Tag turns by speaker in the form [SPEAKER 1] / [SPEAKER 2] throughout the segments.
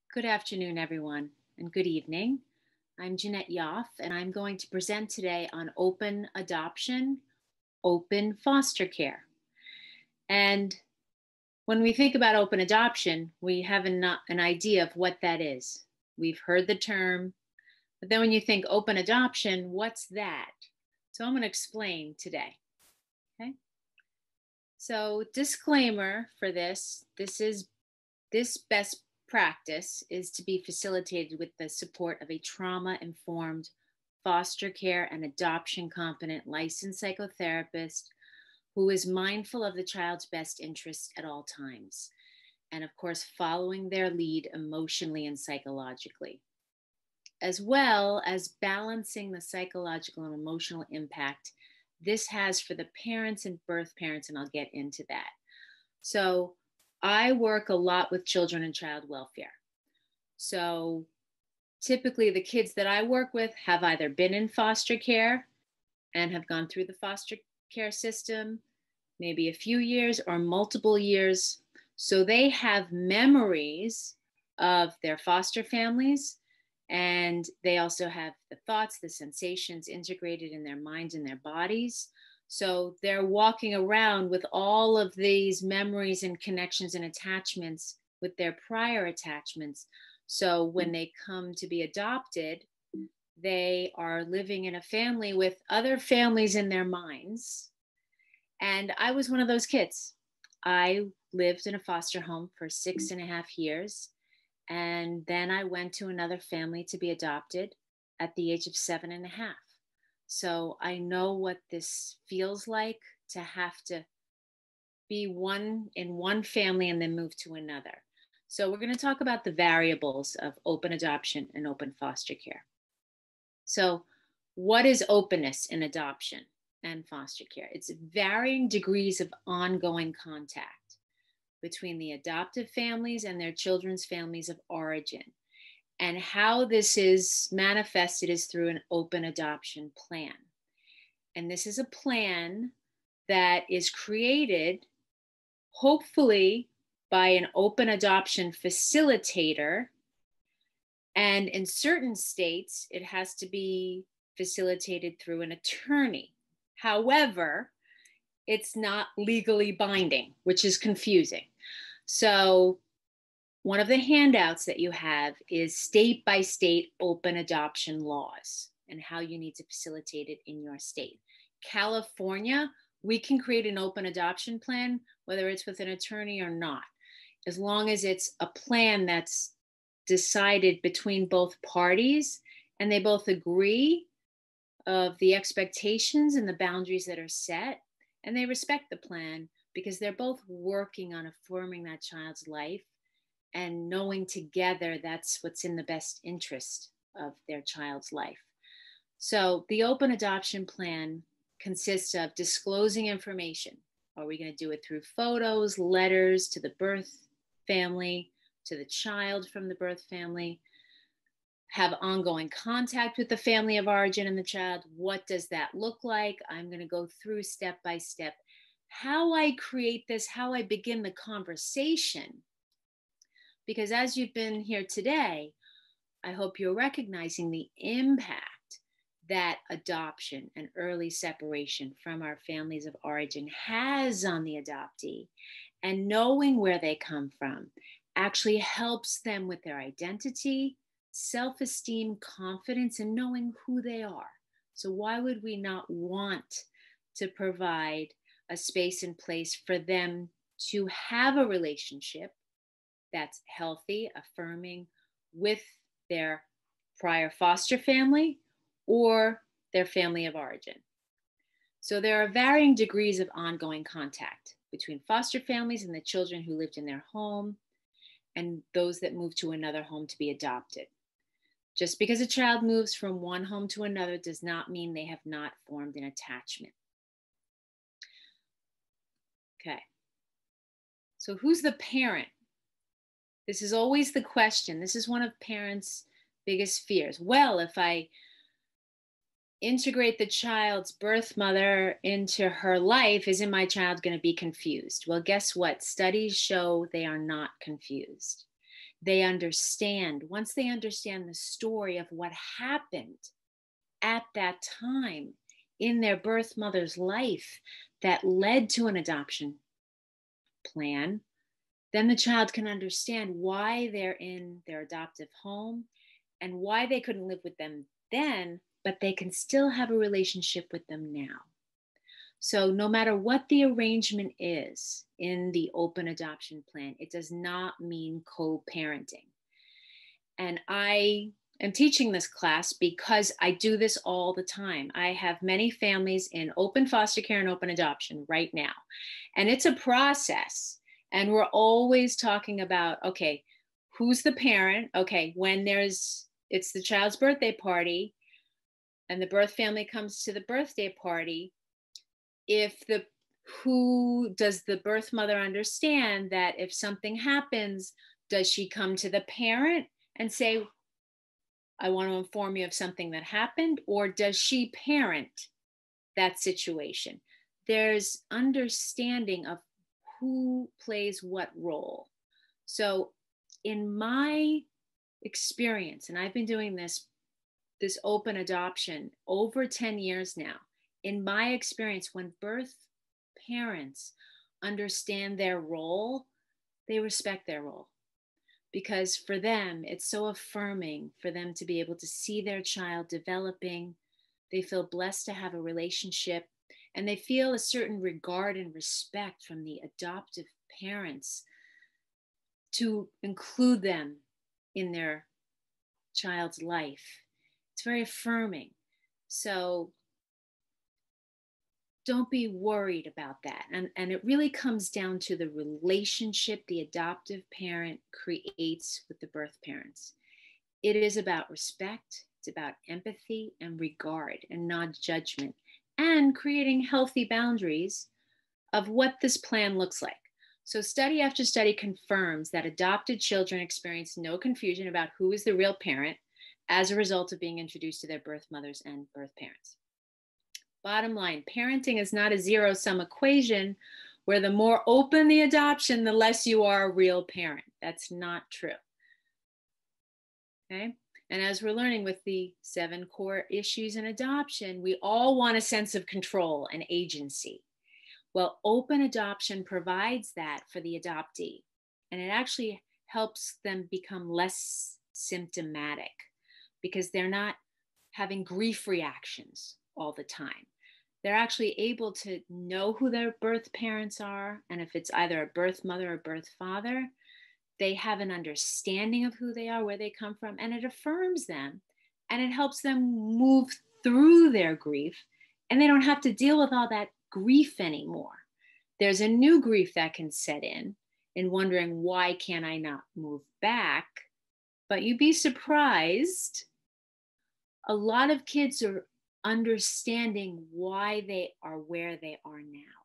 [SPEAKER 1] Good afternoon, everyone, and good evening. I'm Jeanette-ically, and I'm going to present today on open adoption, open foster care. And when we think about open adoption, we have an idea of what that is. We've heard the term, but then when you think open adoption, what's that? So I'm going to explain today. Okay. So disclaimer for this best practice is to be facilitated with the support of a trauma-informed foster care and adoption competent licensed psychotherapist who is mindful of the child's best interests at all times, and of course, following their lead emotionally and psychologically, as well as balancing the psychological and emotional impact this has for the parents and birth parents, and I'll get into that. So I work a lot with children and child welfare. So typically the kids that I work with have either been in foster care and have gone through the foster care system, maybe a few years or multiple years. So they have memories of their foster families, and they also have the thoughts, the sensations integrated in their minds and their bodies. So they're walking around with all of these memories and connections and attachments with their prior attachments. So when they come to be adopted, they are living in a family with other families in their minds. And I was one of those kids. I lived in a foster home for 6.5 years. And then I went to another family to be adopted at the age of 7.5. So I know what this feels like to have to be in one family and then move to another. So we're going to talk about the variables of open adoption and open foster care. So what is openness in adoption and foster care? It's varying degrees of ongoing contact between the adoptive families and their children's families of origin. And how this is manifested is through an open adoption plan. And this is a plan that is created, hopefully, by an open adoption facilitator. And in certain states, it has to be facilitated through an attorney. However, it's not legally binding, which is confusing. So one of the handouts that you have is state by state open adoption laws and how you need to facilitate it in your state. California, we can create an open adoption plan, whether it's with an attorney or not, as long as it's a plan that's decided between both parties and they both agree of the expectations and the boundaries that are set, and they respect the plan because they're both working on affirming that child's life and knowing together that's what's in the best interest of their child's life. So the open adoption plan consists of disclosing information. Are we going to do it through photos, letters to the birth family, to the child from the birth family? Have ongoing contact with the family of origin and the child. What does that look like? I'm going to go through step by step how I create this, how I begin the conversation. Because as you've been here today, I hope you're recognizing the impact that adoption and early separation from our families of origin has on the adoptee. And knowing where they come from actually helps them with their identity, self-esteem, confidence, and knowing who they are. So why would we not want to provide a space and place for them to have a relationship that's healthy, affirming with their prior foster family or their family of origin? So there are varying degrees of ongoing contact between foster families and the children who lived in their home and those that move to another home to be adopted. Just because a child moves from one home to another does not mean they have not formed an attachment. Okay. So who's the parent? This is always the question. This is one of parents' biggest fears. Well, if I integrate the child's birth mother into her life, isn't my child going to be confused? Well, guess what? Studies show they are not confused. They understand, once they understand the story of what happened at that time in their birth mother's life that led to an adoption plan, then the child can understand why they're in their adoptive home and why they couldn't live with them then, but they can still have a relationship with them now. So no matter what the arrangement is in the open adoption plan, it does not mean co-parenting. And I am teaching this class because I do this all the time. I have many families in open foster care and open adoption right now. And it's a process. And we're always talking about, okay, who's the parent? Okay, when it's the child's birthday party and the birth family comes to the birthday party, who does the birth mother understand that if something happens, does she come to the parent and say, I want to inform you of something that happened, or does she parent that situation? There's understanding of who plays what role. So in my experience, and I've been doing this open adoption over 10 years now, in my experience, when birth parents understand their role, they respect their role. Because for them, it's so affirming for them to be able to see their child developing. They feel blessed to have a relationship, and they feel a certain regard and respect from the adoptive parents to include them in their child's life. It's very affirming. So don't be worried about that. And it really comes down to the relationship the adoptive parent creates with the birth parents. It is about respect, it's about empathy and regard and not judgment, and creating healthy boundaries of what this plan looks like. So study after study confirms that adopted children experience no confusion about who is the real parent as a result of being introduced to their birth mothers and birth parents. Bottom line, parenting is not a zero-sum equation where the more open the adoption, the less you are a real parent. That's not true. Okay? And as we're learning with the 7 core issues in adoption, we all want a sense of control and agency. Well, open adoption provides that for the adoptee, and it actually helps them become less symptomatic because they're not having grief reactions all the time. They're actually able to know who their birth parents are, and if it's either a birth mother or birth father, they have an understanding of who they are, where they come from, and it affirms them, and it helps them move through their grief, and they don't have to deal with all that grief anymore. There's a new grief that can set in wondering, why can't I not move back? But you'd be surprised. A lot of kids are understanding why they are where they are now.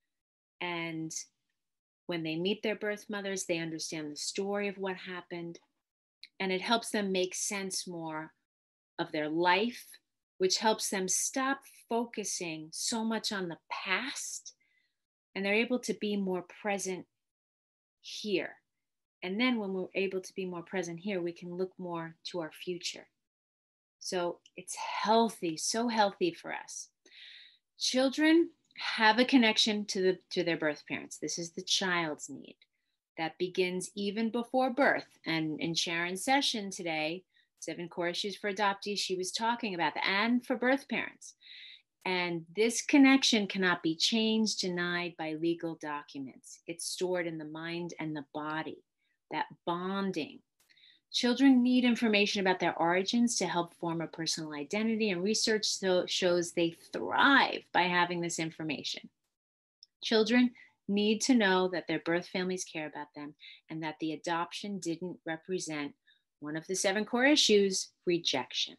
[SPEAKER 1] And when they meet their birth mothers, they understand the story of what happened, and it helps them make sense more of their life, which helps them stop focusing so much on the past, and they're able to be more present here. And then when we're able to be more present here, we can look more to our future. So it's healthy, so healthy for us. Children have a connection to their birth parents. This is the child's need that begins even before birth. And in Sharon's session today, 7 core issues for adoptees, she was talking about that, and for birth parents. And this connection cannot be changed, denied by legal documents. It's stored in the mind and the body, that bonding. Children need information about their origins to help form a personal identity, and research shows they thrive by having this information. Children need to know that their birth families care about them and that the adoption didn't represent one of the 7 core issues, rejection.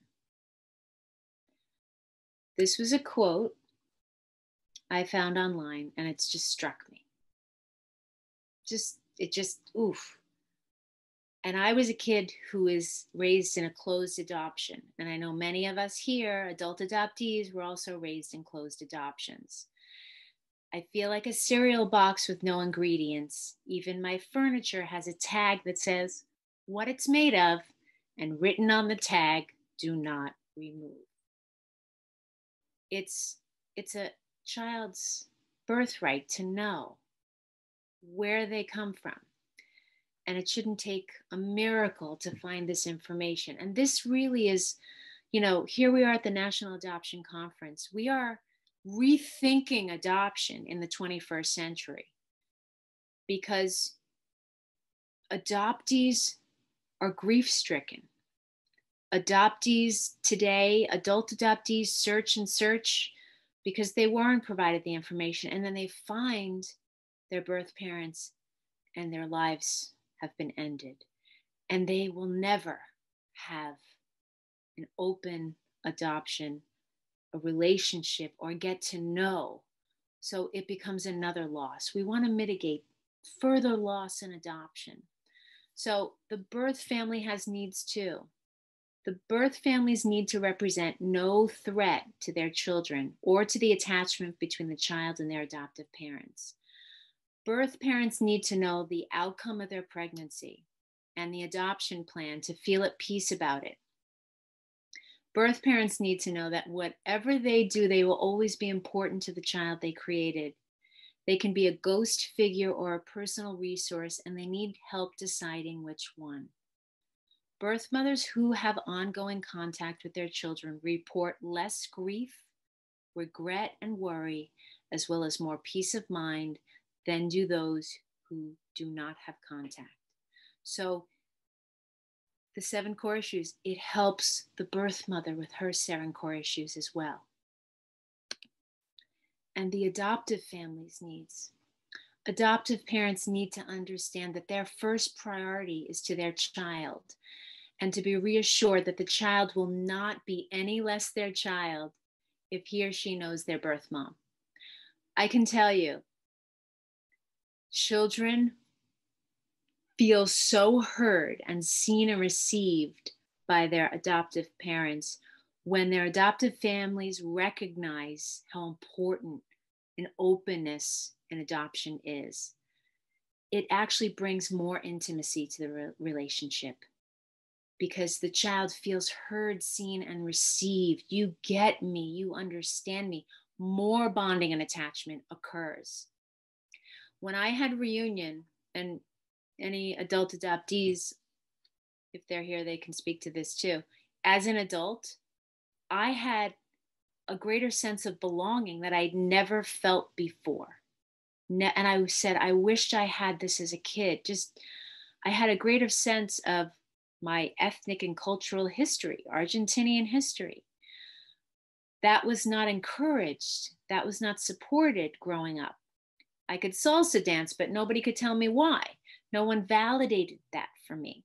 [SPEAKER 1] This was a quote I found online, and it's just struck me. Oof. And I was a kid who was raised in a closed adoption. And I know many of us here, adult adoptees, were also raised in closed adoptions. I feel like a cereal box with no ingredients. Even my furniture has a tag that says what it's made of, and written on the tag, do not remove. It's a child's birthright to know where they come from. And it shouldn't take a miracle to find this information. And this really is, here we are at the National Adoption Conference. We are rethinking adoption in the 21st century because adoptees are grief-stricken. Adoptees today, adult adoptees search because they weren't provided the information, and then they find their birth parents and their lives have been ended. And they will never have an open adoption, a relationship, or get to know. So it becomes another loss. We want to mitigate further loss in adoption. So the birth family has needs too. The birth families need to represent no threat to their children or to the attachment between the child and their adoptive parents. Birth parents need to know the outcome of their pregnancy and the adoption plan to feel at peace about it. Birth parents need to know that whatever they do, they will always be important to the child they created. They can be a ghost figure or a personal resource, and they need help deciding which one. Birth mothers who have ongoing contact with their children report less grief, regret, and worry, as well as more peace of mind than do those who do not have contact. So the 7 core issues, it helps the birth mother with her 7 core issues as well. And the adoptive family's needs. Adoptive parents need to understand that their first priority is to their child, and to be reassured that the child will not be any less their child if he or she knows their birth mom. I can tell you, children feel so heard and seen and received by their adoptive parents when their adoptive families recognize how important an openness in adoption is. It actually brings more intimacy to the relationship because the child feels heard, seen, and received. You get me, you understand me. More bonding and attachment occurs. When I had reunion, and any adult adoptees, if they're here, they can speak to this too. As an adult, I had a greater sense of belonging that I'd never felt before. And I said, I wished I had this as a kid. I had a greater sense of my ethnic and cultural history, Argentinian history. That was not encouraged. That was not supported growing up. I could salsa dance, but nobody could tell me why. No one validated that for me.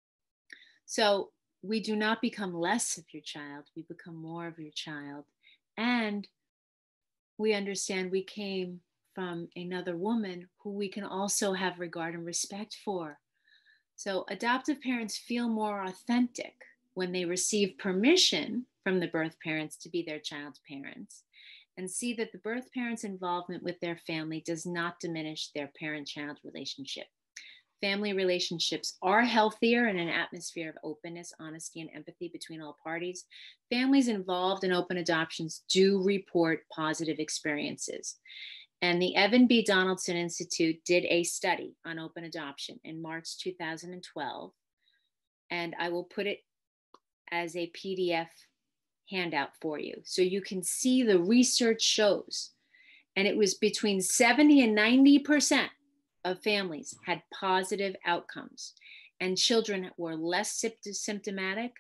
[SPEAKER 1] So we do not become less of your child. We become more of your child. And we understand we came from another woman who we can also have regard and respect for. So adoptive parents feel more authentic when they receive permission from the birth parents to be their child's parents, and see that the birth parents' involvement with their family does not diminish their parent-child relationship. Family relationships are healthier in an atmosphere of openness, honesty, and empathy between all parties. Families involved in open adoptions do report positive experiences. And the Evan B. Donaldson Institute did a study on open adoption in March 2012. And I will put it as a PDF handout for you, so you can see the research shows. And it was between 70 and 90% of families had positive outcomes, and children were less symptomatic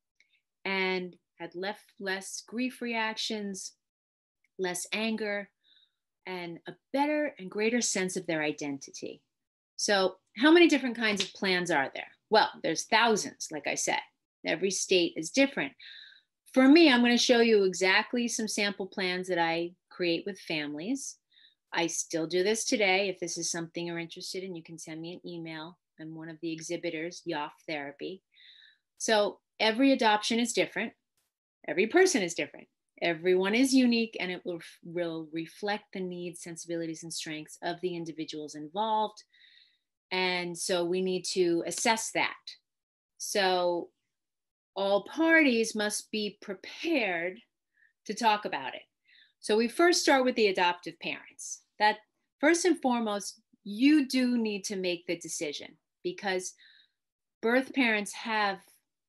[SPEAKER 1] and had less grief reactions, less anger, and a better and greater sense of their identity. So how many different kinds of plans are there? Well, there's thousands, like I said. Every state is different. For me, I'm going to show you exactly some sample plans that I create with families. I still do this today. If this is something you're interested in, you can send me an email. I'm one of the exhibitors, Yoffe Therapy. So every adoption is different. Every person is different. Everyone is unique, and it will reflect the needs, sensibilities, and strengths of the individuals involved. And so we need to assess that. So all parties must be prepared to talk about it. So we first start with the adoptive parents. That first and foremost, you do need to make the decision because birth parents have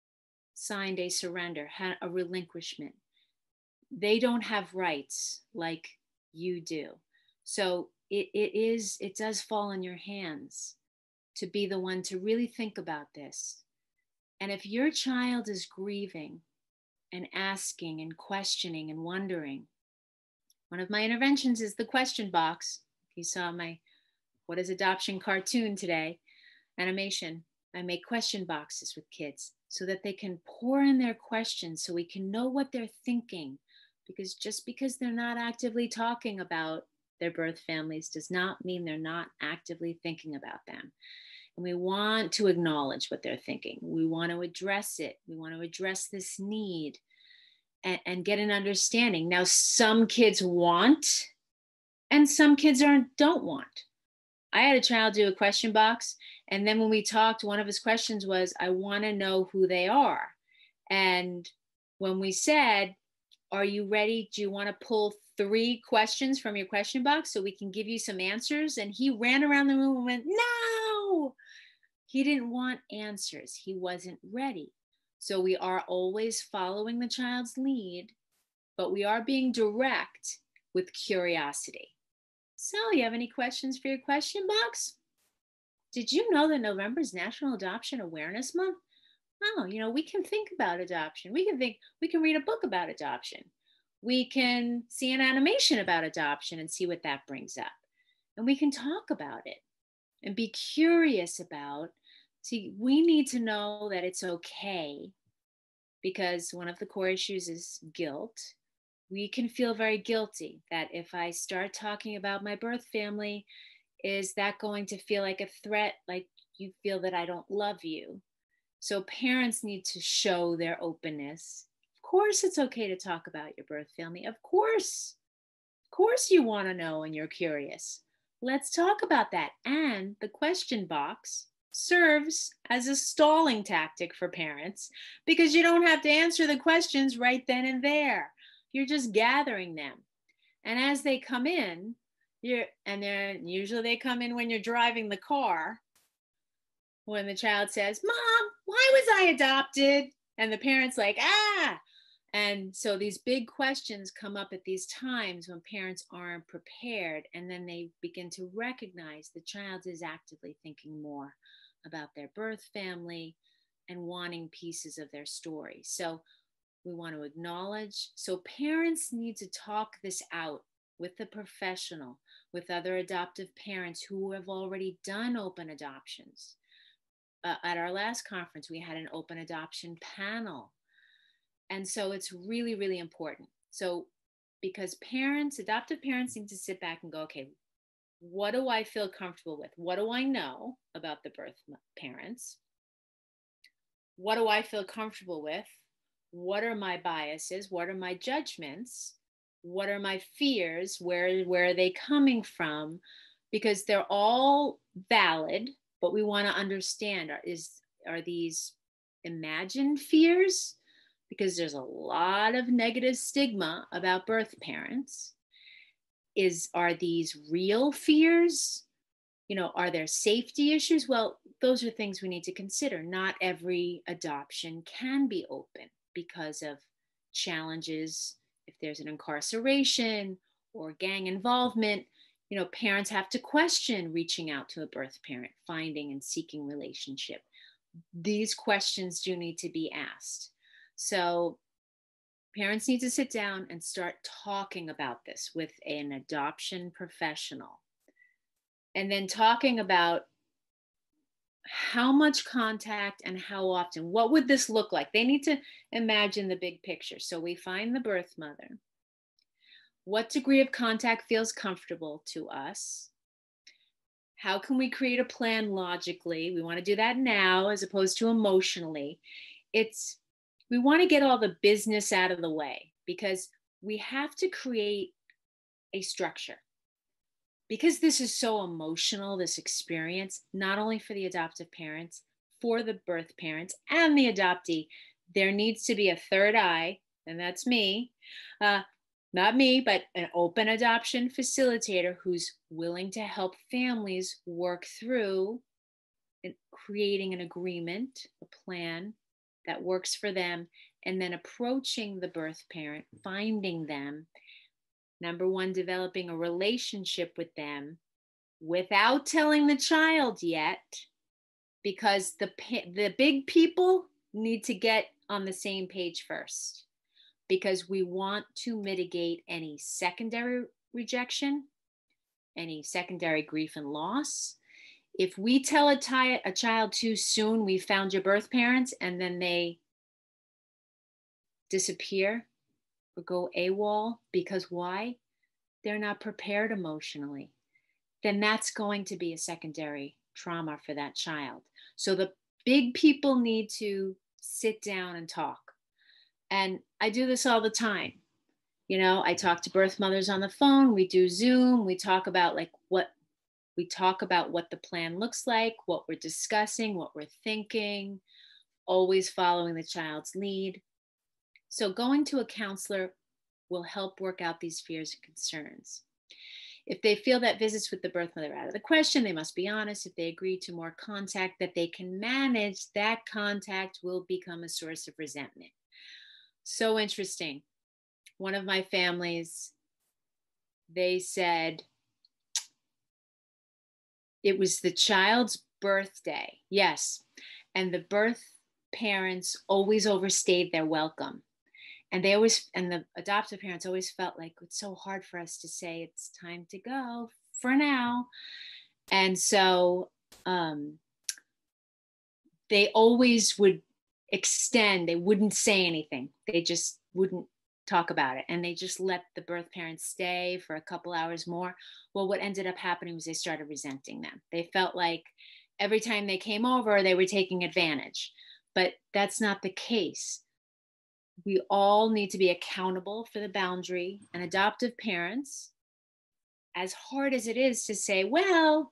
[SPEAKER 1] signed a surrender, a relinquishment. They don't have rights like you do. So it does fall in your hands to be the one to really think about this. And if your child is grieving and asking and questioning and wondering, one of my interventions is the question box. If you saw my What is Adoption cartoon today, animation, I make question boxes with kids so that they can pour in their questions so we can know what they're thinking. Because just because they're not actively talking about their birth families does not mean they're not actively thinking about them. And we want to acknowledge what they're thinking. We want to address it. We want to address this need and get an understanding. Now, some kids want and some kids don't want. I had a child do a question box, and then when we talked, one of his questions was, I want to know who they are. And when we said, are you ready? Do you want to pull 3 questions from your question box so we can give you some answers? And he ran around the room and went, no! He didn't want answers. He wasn't ready. So we are always following the child's lead, but we are being direct with curiosity. So, you have any questions for your question box? Did you know that November is National Adoption Awareness Month? Oh, we can think about adoption. We can read a book about adoption. We can see an animation about adoption and see what that brings up. And we can talk about it and be curious about. See, we need to know that it's okay because one of the core issues is guilt. We can feel very guilty that if I start talking about my birth family, is that going to feel like a threat? Like you feel that I don't love you? So parents need to show their openness. Of course, it's okay to talk about your birth family. Of course you want to know and you're curious. Let's talk about that. And the question box serves as a stalling tactic for parents because you don't have to answer the questions right then and there. You're just gathering them. And as they come in, usually they come in when you're driving the car, when the child says, Mom, why was I adopted? And the parent's like, ah. And so these big questions come up at these times when parents aren't prepared. And then they begin to recognize the child is actively thinking more about their birth family and wanting pieces of their story. So we want to acknowledge. So parents need to talk this out with the professional, with other adoptive parents who have already done open adoptions. At our last conference, we had an open adoption panel. And so it's really, really important. So because adoptive parents need to sit back and go, okay, what do I feel comfortable with? What do I know about the birth parents? What do I feel comfortable with? What are my biases? What are my judgments? What are my fears? Where are they coming from? Because they're all valid, but we want to understand, are these imagined fears? Because there's a lot of negative stigma about birth parents. Are these real fears? Are there safety issues? Well, those are things we need to consider. Not every adoption can be open because of challenges. If there's an incarceration or gang involvement, parents have to question reaching out to a birth parent, finding and seeking relationship. These questions do need to be asked. So parents need to sit down and start talking about this with an adoption professional. And then talking about how much contact and how often. What would this look like? They need to imagine the big picture. So we find the birth mother. What degree of contact feels comfortable to us? How can we create a plan logically? We want to do that now as opposed to emotionally. We want to get all the business out of the way because we have to create a structure. Because this is so emotional, this experience, not only for the adoptive parents, for the birth parents and the adoptee. There needs to be a third eye, and that's me. Not me, but an open adoption facilitator who's willing to help families work through creating an agreement, a plan that works for them, and then approaching the birth parent, finding them. Number one, developing a relationship with them without telling the child yet, because the big people need to get on the same page first, because we want to mitigate any secondary rejection, any secondary grief and loss. If we tell a child too soon, we found your birth parents, and then they disappear or go AWOL, because why? They're not prepared emotionally. Then that's going to be a secondary trauma for that child. So the big people need to sit down and talk. And I do this all the time. I talk to birth mothers on the phone. We do Zoom. We talk about what the plan looks like, what we're discussing, what we're thinking, always following the child's lead. So going to a counselor will help work out these fears and concerns. If they feel that visits with the birth mother are out of the question, they must be honest. If they agree to more contact that they can manage, that contact will become a source of resentment. So interesting. One of my families, they said it was the child's birthday. Yes. And the birth parents always overstayed their welcome. And the adoptive parents always felt like it's so hard for us to say it's time to go for now. And so they always would extend. They wouldn't say anything. They just wouldn't talk about it. And they just let the birth parents stay for a couple hours more. Well, what ended up happening was they started resenting them. They felt like every time they came over, they were taking advantage. But that's not the case. We all need to be accountable for the boundary, and adoptive parents, as hard as it is to say, well,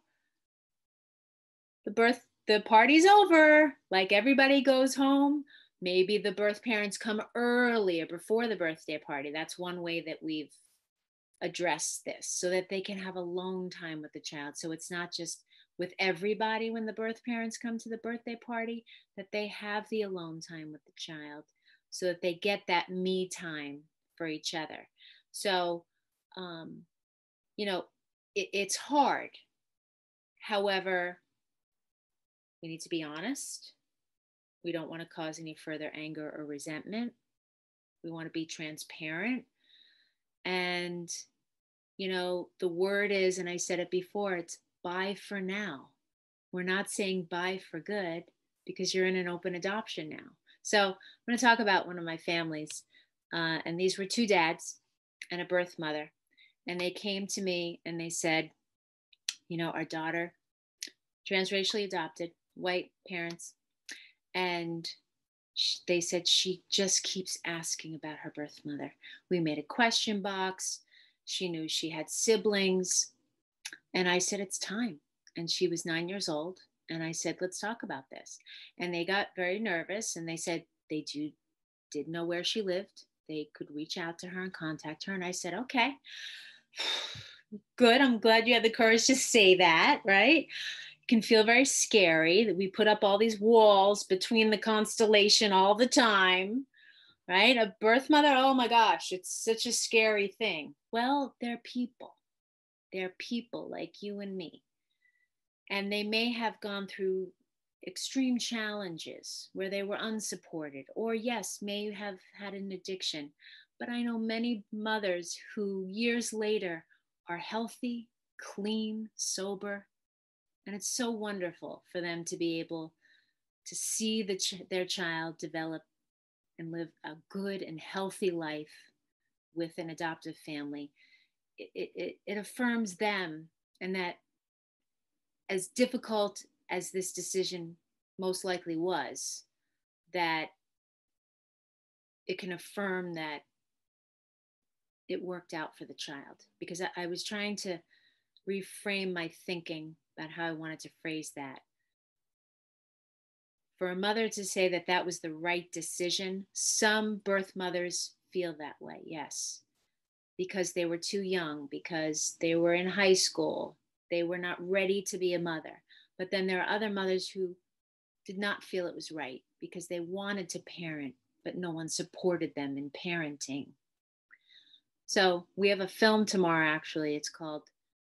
[SPEAKER 1] the party's over, like everybody goes home. Maybe the birth parents come earlier before the birthday party. That's one way that we've addressed this, so that they can have alone time with the child. So it's not just with everybody when the birth parents come to the birthday party, that they have the alone time with the child, so that they get that me time for each other. So, it's hard. However, we need to be honest. We don't want to cause any further anger or resentment. We want to be transparent. And, the word is, and I said it before, it's bye for now. We're not saying bye for good, because you're in an open adoption now. So I'm going to talk about one of my families. And these were two dads and a birth mother. And they came to me and they said, our daughter, transracially adopted, white parents. And they said she just keeps asking about her birth mother. We made a question box. She knew she had siblings. And I said, it's time. And she was 9 years old. And I said, let's talk about this. And they got very nervous. And they said they didn't know where she lived. They could reach out to her and contact her. And I said, okay, good. I'm glad you had the courage to say that, right? It can feel very scary that we put up all these walls between the constellation all the time, right? A birth mother, oh my gosh, it's such a scary thing. Well, they're people. They're people like you and me. And they may have gone through extreme challenges where they were unsupported, or yes, may have had an addiction. But I know many mothers who years later are healthy, clean, sober. And it's so wonderful for them to be able to see their child develop and live a good and healthy life with an adoptive family. It affirms them, and that as difficult as this decision most likely was, that it can affirm that it worked out for the child. Because I was trying to reframe my thinking about how I wanted to phrase that. For a mother to say that that was the right decision, some birth mothers feel that way, yes, because they were too young, because they were in high school, they were not ready to be a mother. But then there are other mothers who did not feel it was right because they wanted to parent, but no one supported them in parenting. So we have a film tomorrow, actually. It's called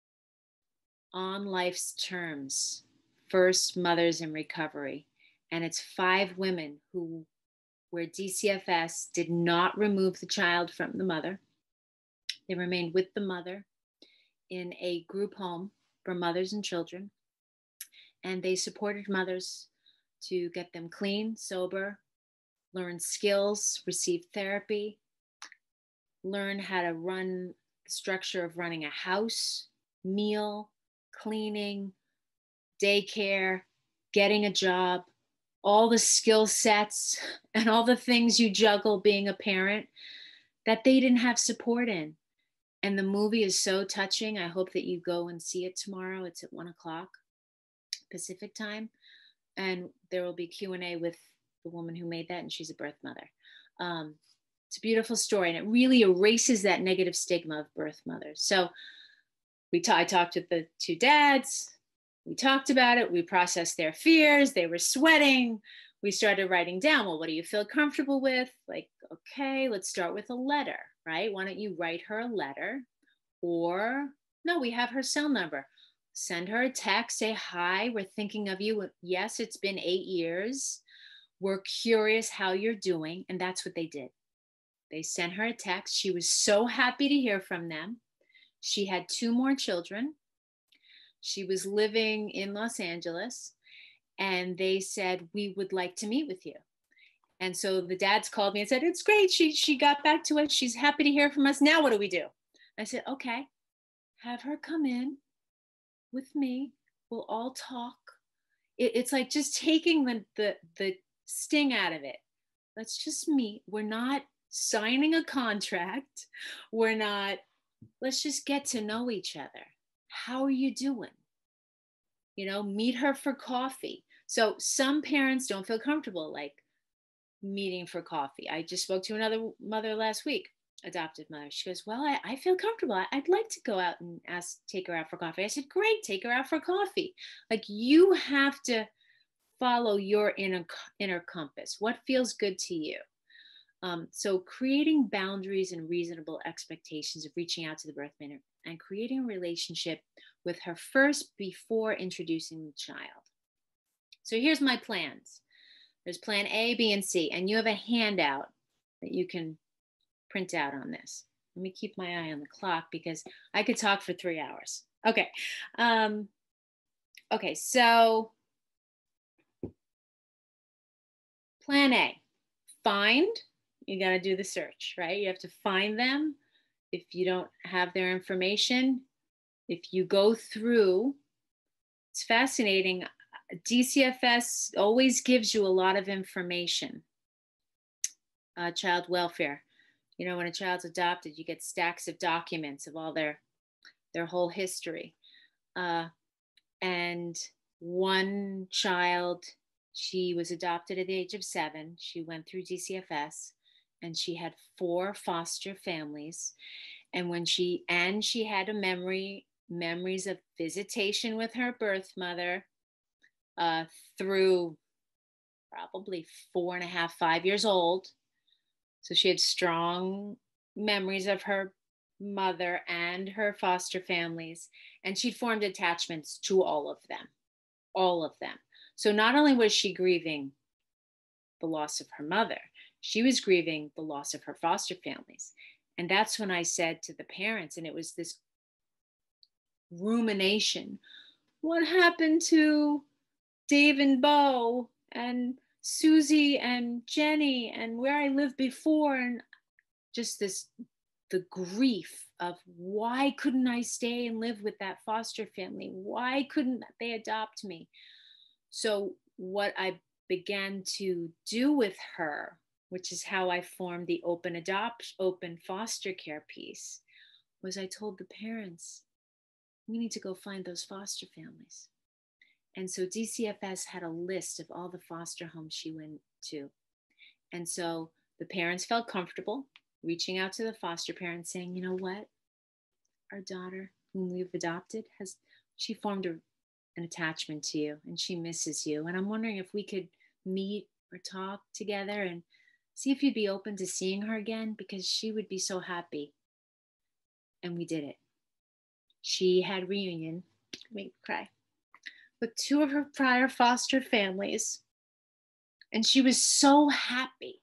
[SPEAKER 1] On Life's Terms, First Mothers in Recovery. And it's 5 women who, where DCFS did not remove the child from the mother. They remained with the mother in a group home for mothers and children. And they supported mothers to get them clean, sober, learn skills, receive therapy, learn how to run the structure of running a house, meal, cleaning, daycare, getting a job, all the skill sets and all the things you juggle being a parent that they didn't have support in. And the movie is so touching. I hope that you go and see it tomorrow. It's at 1:00 Pacific time. And there will be Q&A with the woman who made that, and she's a birth mother. It's a beautiful story, and it really erases that negative stigma of birth mothers. So I talked with the 2 dads. We talked about it. We processed their fears. They were sweating. We started writing down, well, what do you feel comfortable with? Like, okay, let's start with a letter, right? Why don't you write her a letter? Or, no, we have her cell number. Send her a text, say, hi, we're thinking of you. Yes, it's been 8 years. We're curious how you're doing. And that's what they did. They sent her a text. She was so happy to hear from them. She had 2 more children. She was living in Los Angeles. And they said, we would like to meet with you. And so the dads called me and said, it's great. She got back to us. She's happy to hear from us. Now what do we do? I said, okay, have her come in with me. We'll all talk. It's like just taking the sting out of it. Let's just meet. We're not signing a contract. Let's just get to know each other. How are you doing? Meet her for coffee. So some parents don't feel comfortable like meeting for coffee. I just spoke to another mother last week, adoptive mother. She goes, well, I feel comfortable. I'd like to go out and take her out for coffee. I said, great, take her out for coffee. Like, you have to follow your inner compass. What feels good to you? So creating boundaries and reasonable expectations of reaching out to the birth mother and creating a relationship with her first before introducing the child. So here's my plans. There's plan A, B, and C, and you have a handout that you can print out on this. Let me keep my eye on the clock because I could talk for 3 hours. Okay. Okay, so plan A, find. You got to do the search, right? You have to find them. If you don't have their information, if you go through, it's fascinating. DCFS always gives you a lot of information. Child welfare. When a child's adopted, you get stacks of documents of all their whole history. And one child, she was adopted at the age of 7. She went through DCFS and she had 4 foster families. And she had memories of visitation with her birth mother through probably 4.5, 5 years old. So she had strong memories of her mother and her foster families, and she'd formed attachments to all of them. So not only was she grieving the loss of her mother, she was grieving the loss of her foster families. And that's when I said to the parents, and it was this rumination, what happened to Dave and Bo and Susie and Jenny and where I lived before? And just the grief of why couldn't I stay and live with that foster family? Why couldn't they adopt me? So what I began to do with her, which is how I formed the open foster care piece, was I told the parents, we need to go find those foster families. And so DCFS had a list of all the foster homes she went to. And so the parents felt comfortable reaching out to the foster parents saying, you know what? Our daughter, whom we've adopted, she formed an attachment to you and she misses you. And I'm wondering if we could meet or talk together and see if you'd be open to seeing her again, because she would be so happy. And we did it. She had reunion, make me cry, with 2 of her prior foster families. And she was so happy.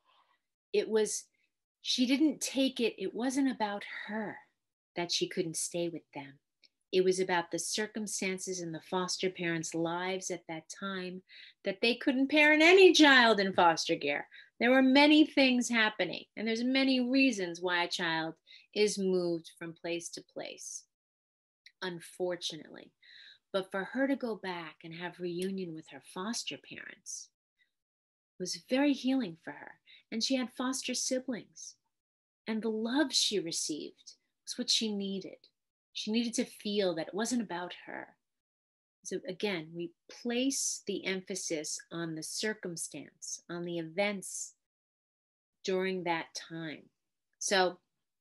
[SPEAKER 1] She didn't take it. It wasn't about her that she couldn't stay with them. It was about the circumstances in the foster parents' lives at that time that they couldn't parent any child in foster care. There were many things happening, and there's many reasons why a child is moved from place to place, unfortunately. But for her to go back and have reunion with her foster parents was very healing for her. And she had foster siblings. And the love she received was what she needed. She needed to feel that it wasn't about her. So again, we place the emphasis on the circumstance, on the events during that time. So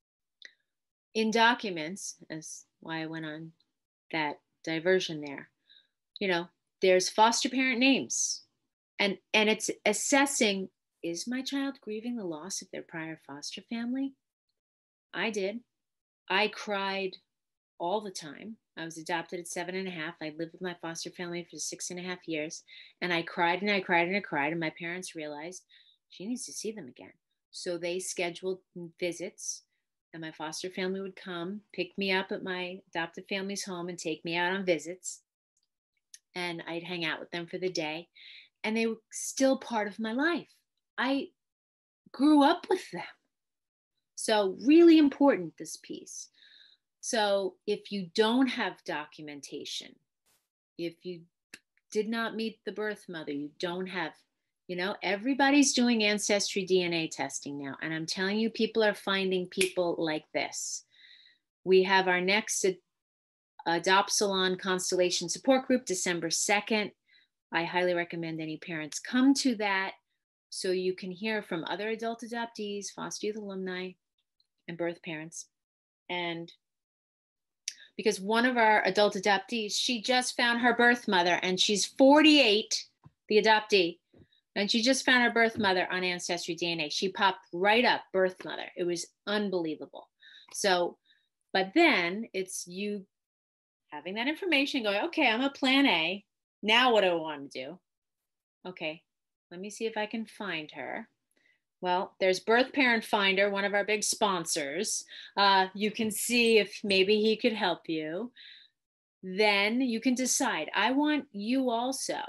[SPEAKER 1] in documents, as why I went on that diversion there, there's foster parent names. And it's assessing, is my child grieving the loss of their prior foster family? I did. I cried all the time. I was adopted at 7.5. I lived with my foster family for 6.5 years. And I cried and I cried and I cried. And my parents realized she needs to see them again. So they scheduled visits, and my foster family would come, pick me up at my adopted family's home and take me out on visits. And I'd hang out with them for the day. And they were still part of my life. I grew up with them. So really important, this piece. So if you don't have documentation, if you did not meet the birth mother, you don't have, everybody's doing ancestry DNA testing now. And I'm telling you, people are finding people like this. We have our next Adopt Salon Constellation Support Group, December 2nd. I highly recommend any parents come to that so you can hear from other adult adoptees, foster youth alumni, and birth parents. And because one of our adult adoptees, she just found her birth mother, and she's 48, the adoptee, and she just found her birth mother on Ancestry DNA. She popped right up, birth mother. It was unbelievable. So, but then it's you having that information going, okay, I'm a plan A. Now what do I want to do? Okay, let me see if I can find her. Well, there's Birth Parent Finder, one of our big sponsors. You can see if maybe he could help you. Then you can decide, I want you also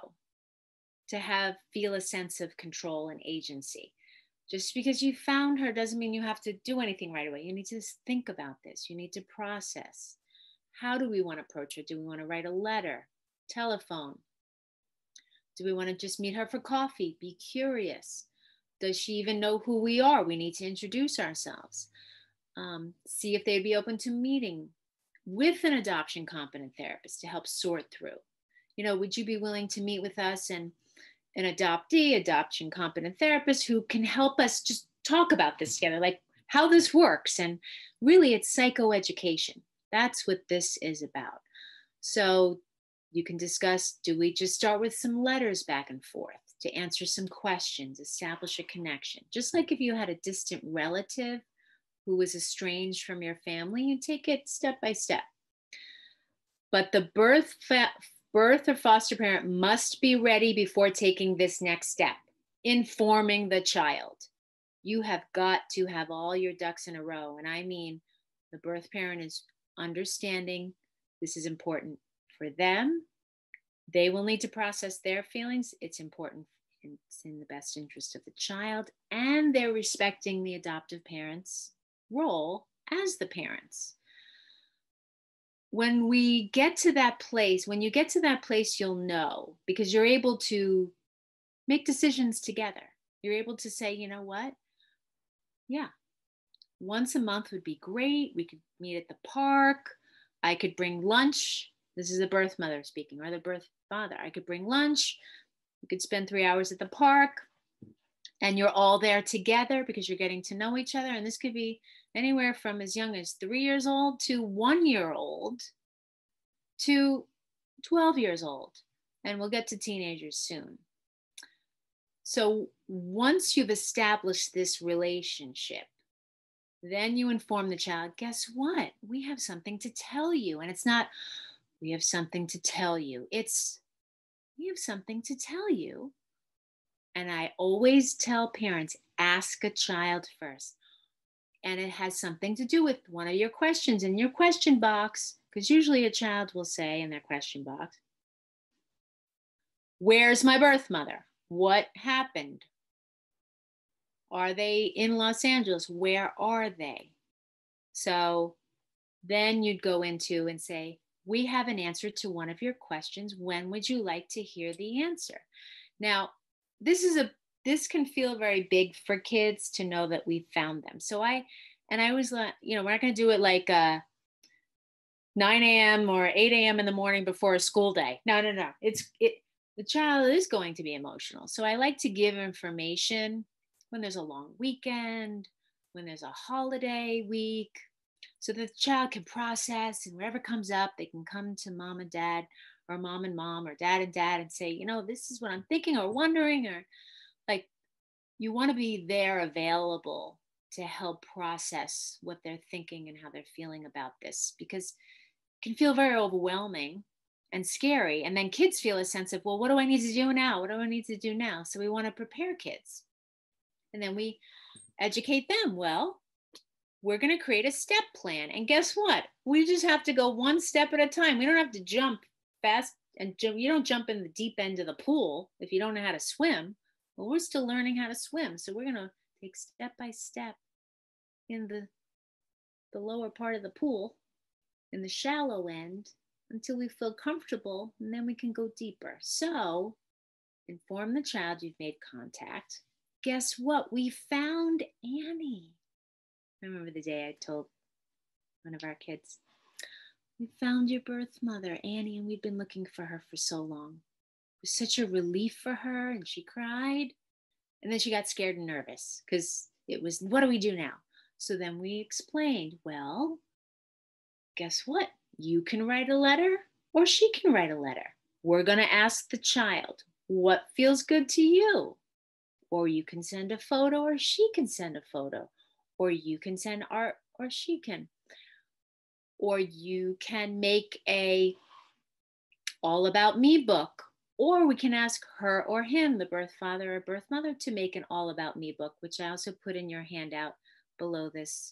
[SPEAKER 1] to feel a sense of control and agency. Just because you found her doesn't mean you have to do anything right away. You need to think about this. You need to process. How do we want to approach her? Do we want to write a letter, telephone? Do we want to just meet her for coffee? Be curious. Does she even know who we are? We need to introduce ourselves. See if they'd be open to meeting with an adoption competent therapist to help sort through. Would you be willing to meet with us and an adoptee, adoption competent therapist who can help us just talk about this together, like how this works? And really, it's psychoeducation. That's what this is about. So you can discuss, do we just start with some letters back and forth to answer some questions, establish a connection? Just like if you had a distant relative who was estranged from your family, you take it step by step. But the birth or foster parent must be ready before taking this next step, informing the child. You have got to have all your ducks in a row. And I mean, the birth parent is understanding this is important for them. They will need to process their feelings. It's important. It's in the best interest of the child, and they're respecting the adoptive parents' role as the parents. When we get to that place, you'll know, because you're able to make decisions together. You're able to say, you know what? Yeah, once a month would be great. We could meet at the park. I could bring lunch. This is the birth mother speaking, or the birth father. I could bring lunch. You could spend 3 hours at the park, and you're all there together because you're getting to know each other. And this could be anywhere from as young as 3 years old to 1 year old to 12 years old. And we'll get to teenagers soon. So once you've established this relationship, then you inform the child, guess what? We have something to tell you. And it's not, we have something to tell you. It's, we have something to tell you. And I always tell parents, ask a child first. And it has something to do with one of your questions in your question box, because usually a child will say in their question box, where's my birth mother? What happened? Are they in Los Angeles? Where are they? So then you'd go into and say, we have an answer to one of your questions. When would you like to hear the answer? Now, this can feel very big for kids to know that we found them. So I was like, we're not going to do it like 9 a.m. or 8 a.m. in the morning before a school day. No. The child is going to be emotional. So I like to give information when there's a long weekend, when there's a holiday week, so that the child can process, and whatever comes up, they can come to mom and dad, or mom and mom, or dad and dad, and say, this is what I'm thinking or wondering, or like, you want to be there available to help process what they're thinking and how they're feeling about this, because it can feel very overwhelming and scary. And then kids feel a sense of, well, what do I need to do now? What do I need to do now? So we want to prepare kids. And then we educate them. Well, we're going to create a step plan. And guess what? We just have to go one step at a time. We don't have to jump fast and jump. You don't jump in the deep end of the pool if you don't know how to swim. Well, we're still learning how to swim. So we're going to take step by step in the lower part of the pool, in the shallow end, until we feel comfortable, and then we can go deeper. So inform the child you've made contact. Guess what? We found Annie. I remember the day I told one of our kids, we found your birth mother, Annie, and we've been looking for her for so long. It was such a relief for her, and she cried. And then she got scared and nervous because it was, what do we do now? So then we explained, well, guess what? You can write a letter, or she can write a letter. We're going to ask the child, what feels good to you? Or you can send a photo, or she can send a photo. Or you can send art, or she can. Or you can make a all about me book. Or we can ask her or him, the birth father or birth mother, to make an all about me book, which I also put in your handout below this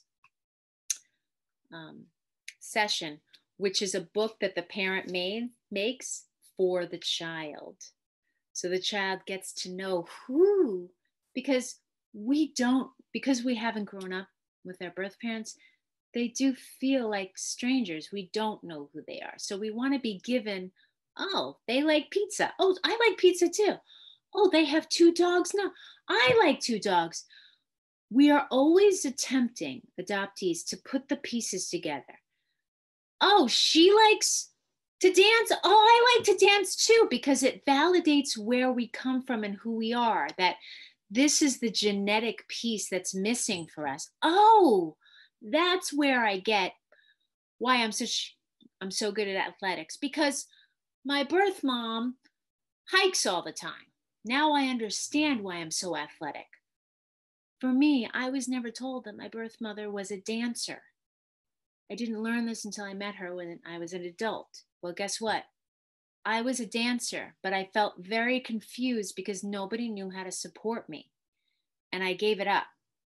[SPEAKER 1] session, which is a book that the parent makes for the child. So the child gets to know who, because we haven't grown up with our birth parents, they do feel like strangers. We don't know who they are. So we want to be given, oh, they like pizza. Oh, I like pizza too. Oh, they have 2 dogs. No, I like 2 dogs. We are always attempting, adoptees, to put the pieces together. Oh, she likes to dance. Oh, I like to dance too, because it validates where we come from and who we are, that this is the genetic piece that's missing for us. Oh, that's where I get why I'm so good at athletics, because my birth mom hikes all the time. Now I understand why I'm so athletic. For me, I was never told that my birth mother was a dancer. I didn't learn this until I met her when I was an adult. Well, guess what? I was a dancer, but I felt very confused because nobody knew how to support me. And I gave it up.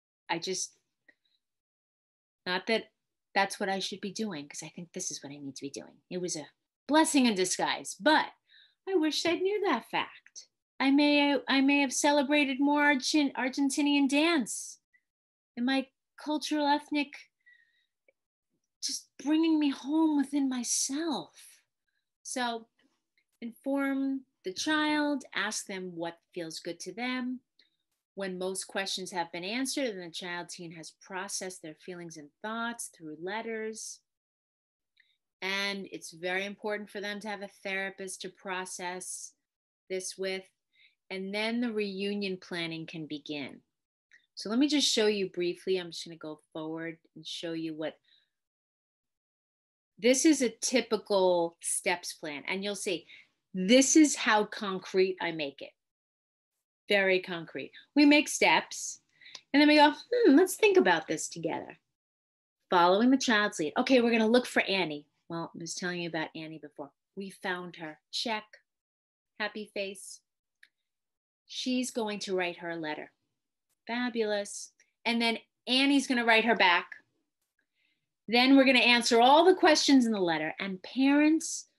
[SPEAKER 1] Not that that's what I should be doing, because I think this is what I need to be doing. It was a blessing in disguise, but I wish I knew that fact. I may have celebrated more Argentinian dance in my cultural ethnic, just bringing me home within myself. So inform the child, ask them what feels good to them. When most questions have been answered and the child teen has processed their feelings and thoughts through letters, And it's very important for them to have a therapist to process this with. And then the reunion planning can begin. So let me just show you briefly. I'm just going to go forward and show you what this is a typical steps plan. And you'll see this is how concrete I make it. Very concrete. We make steps and then we go, let's think about this together. Following the child's lead. Okay, we're going to look for Annie. Well, I was telling you about Annie before. We found her. Check. Happy face. She's going to write her a letter. Fabulous. And then Annie's going to write her back. Then we're going to answer all the questions in the letter. And parents,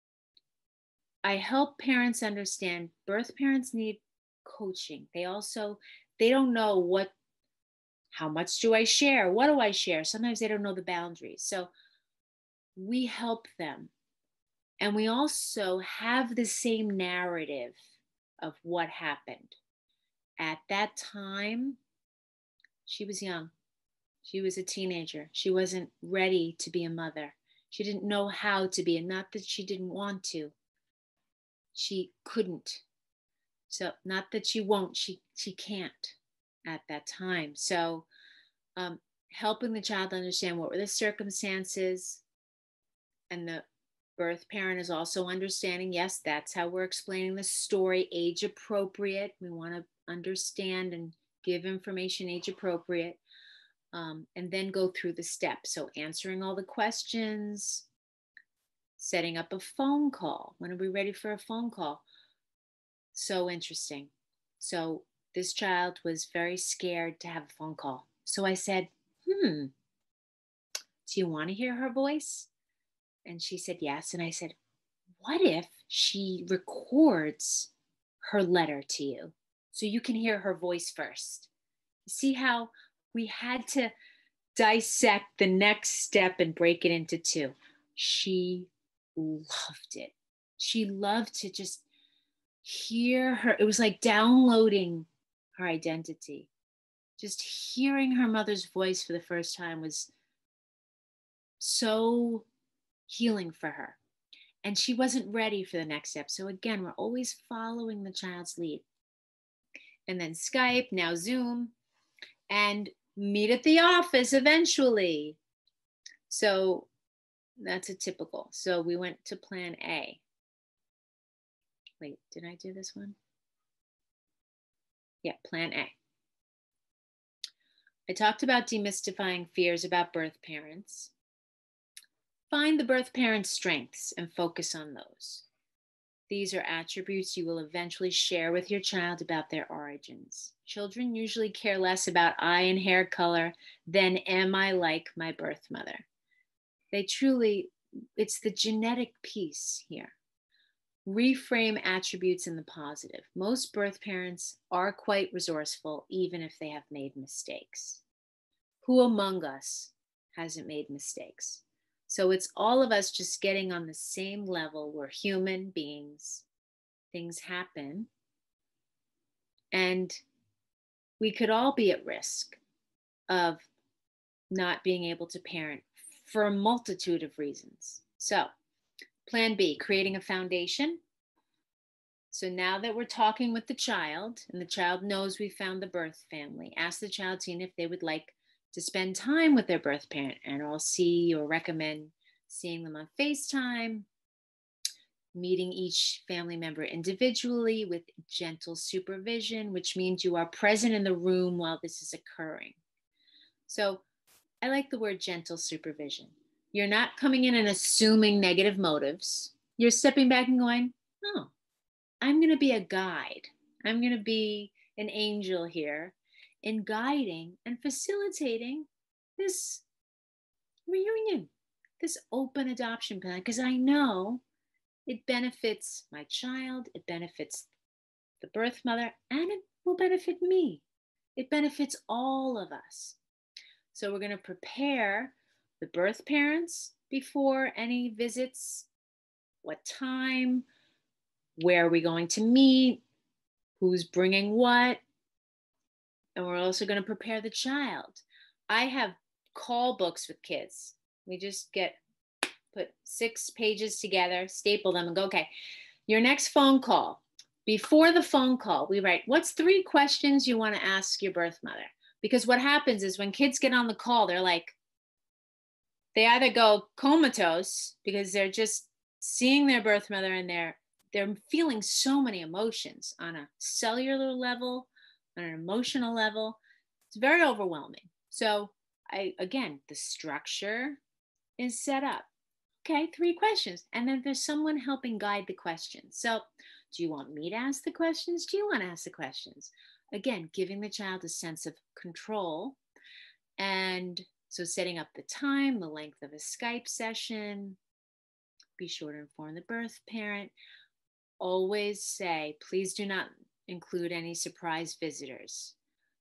[SPEAKER 1] I help parents understand birth parents need coaching. They don't know how much do I share? What do I share? Sometimes they don't know the boundaries. So we help them. And we also have the same narrative of what happened. At that time, she was young. She was a teenager. She wasn't ready to be a mother. She didn't know how to be, and not that she didn't want to. She couldn't. So not that she won't, she can't at that time. So helping the child understand what were the circumstances, and the birth parent is also understanding, yes, that's how we're explaining the story, age appropriate. We want to understand and give information age appropriate, and then go through the steps. So answering all the questions, setting up a phone call. When are we ready for a phone call? So interesting. So this child was very scared to have a phone call. So I said, do you want to hear her voice? And she said yes. And I said, what if she records her letter to you so you can hear her voice first? See how we had to dissect the next step and break it into two. She loved it. She loved to just hear her. It was like downloading her identity. Just hearing her mother's voice for the first time was so healing for her. And she wasn't ready for the next step. So again, we're always following the child's lead. And then Skype, now Zoom, and meet at the office eventually. So that's a typical. So we went to plan A. Wait, did I do this one? Yeah, plan A. I talked about demystifying fears about birth parents. Find the birth parent's strengths and focus on those. These are attributes you will eventually share with your child about their origins. Children usually care less about eye and hair color than am I like my birth mother. It's the genetic piece here. Reframe attributes in the positive. Most birth parents are quite resourceful, even if they have made mistakes. Who among us hasn't made mistakes? So it's all of us just getting on the same level. We're human beings. Things happen. And we could all be at risk of not being able to parent for a multitude of reasons. So, plan B, creating a foundation. So now that we're talking with the child and the child knows we found the birth family, ask the child teen if they would like to spend time with their birth parent, and I'll see or recommend seeing them on FaceTime, meeting each family member individually with gentle supervision, which means you are present in the room while this is occurring. So I like the word gentle supervision. You're not coming in and assuming negative motives. You're stepping back and going, oh, I'm going to be a guide. I'm going to be an angel here in guiding and facilitating this reunion, this open adoption plan, because I know it benefits my child, it benefits the birth mother, and it will benefit me. It benefits all of us. So we're going to prepare the birth parents before any visits, what time, where are we going to meet, who's bringing what, and we're also going to prepare the child. I have call books with kids. We just get put 6 pages together, staple them, and go, okay, your next phone call. Before the phone call, we write, what's 3 questions you want to ask your birth mother? Because what happens is when kids get on the call, they're like, they either go comatose because they're just seeing their birth mother and they're feeling so many emotions on a cellular level, on an emotional level. It's very overwhelming. So again, the structure is set up. Okay, 3 questions. And then there's someone helping guide the questions. So do you want me to ask the questions? Do you want to ask the questions? Again, giving the child a sense of control. And so setting up the time, the length of a Skype session. Be sure to inform the birth parent. Always say, please do not include any surprise visitors.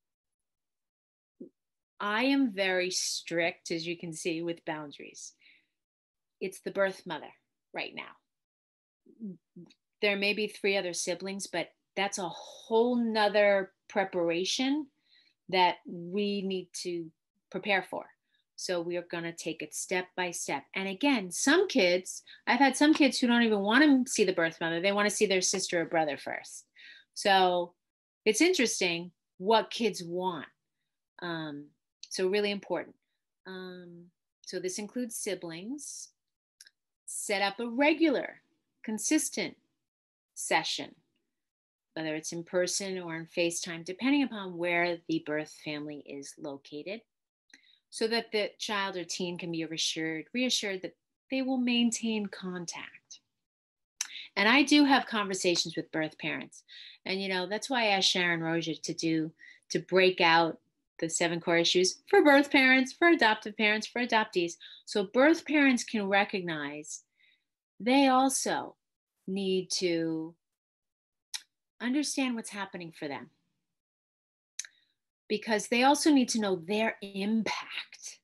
[SPEAKER 1] I am very strict, as you can see, with boundaries. It's the birth mother right now. There may be 3 other siblings, but that's a whole nother preparation that we need to prepare for. So we are going to take it step by step. And again, some kids, I've had some kids who don't even want to see the birth mother. They want to see their sister or brother first. So it's interesting what kids want. So really important. So this includes siblings. Set up a regular, consistent session, whether it's in person or in FaceTime, depending upon where the birth family is located, so that the child or teen can be reassured that they will maintain contact. And I do have conversations with birth parents. And, that's why I asked Sharon Roja to break out the 7 core issues for birth parents, for adoptive parents, for adoptees. So birth parents can recognize they also need to understand what's happening for them, because they also need to know their impact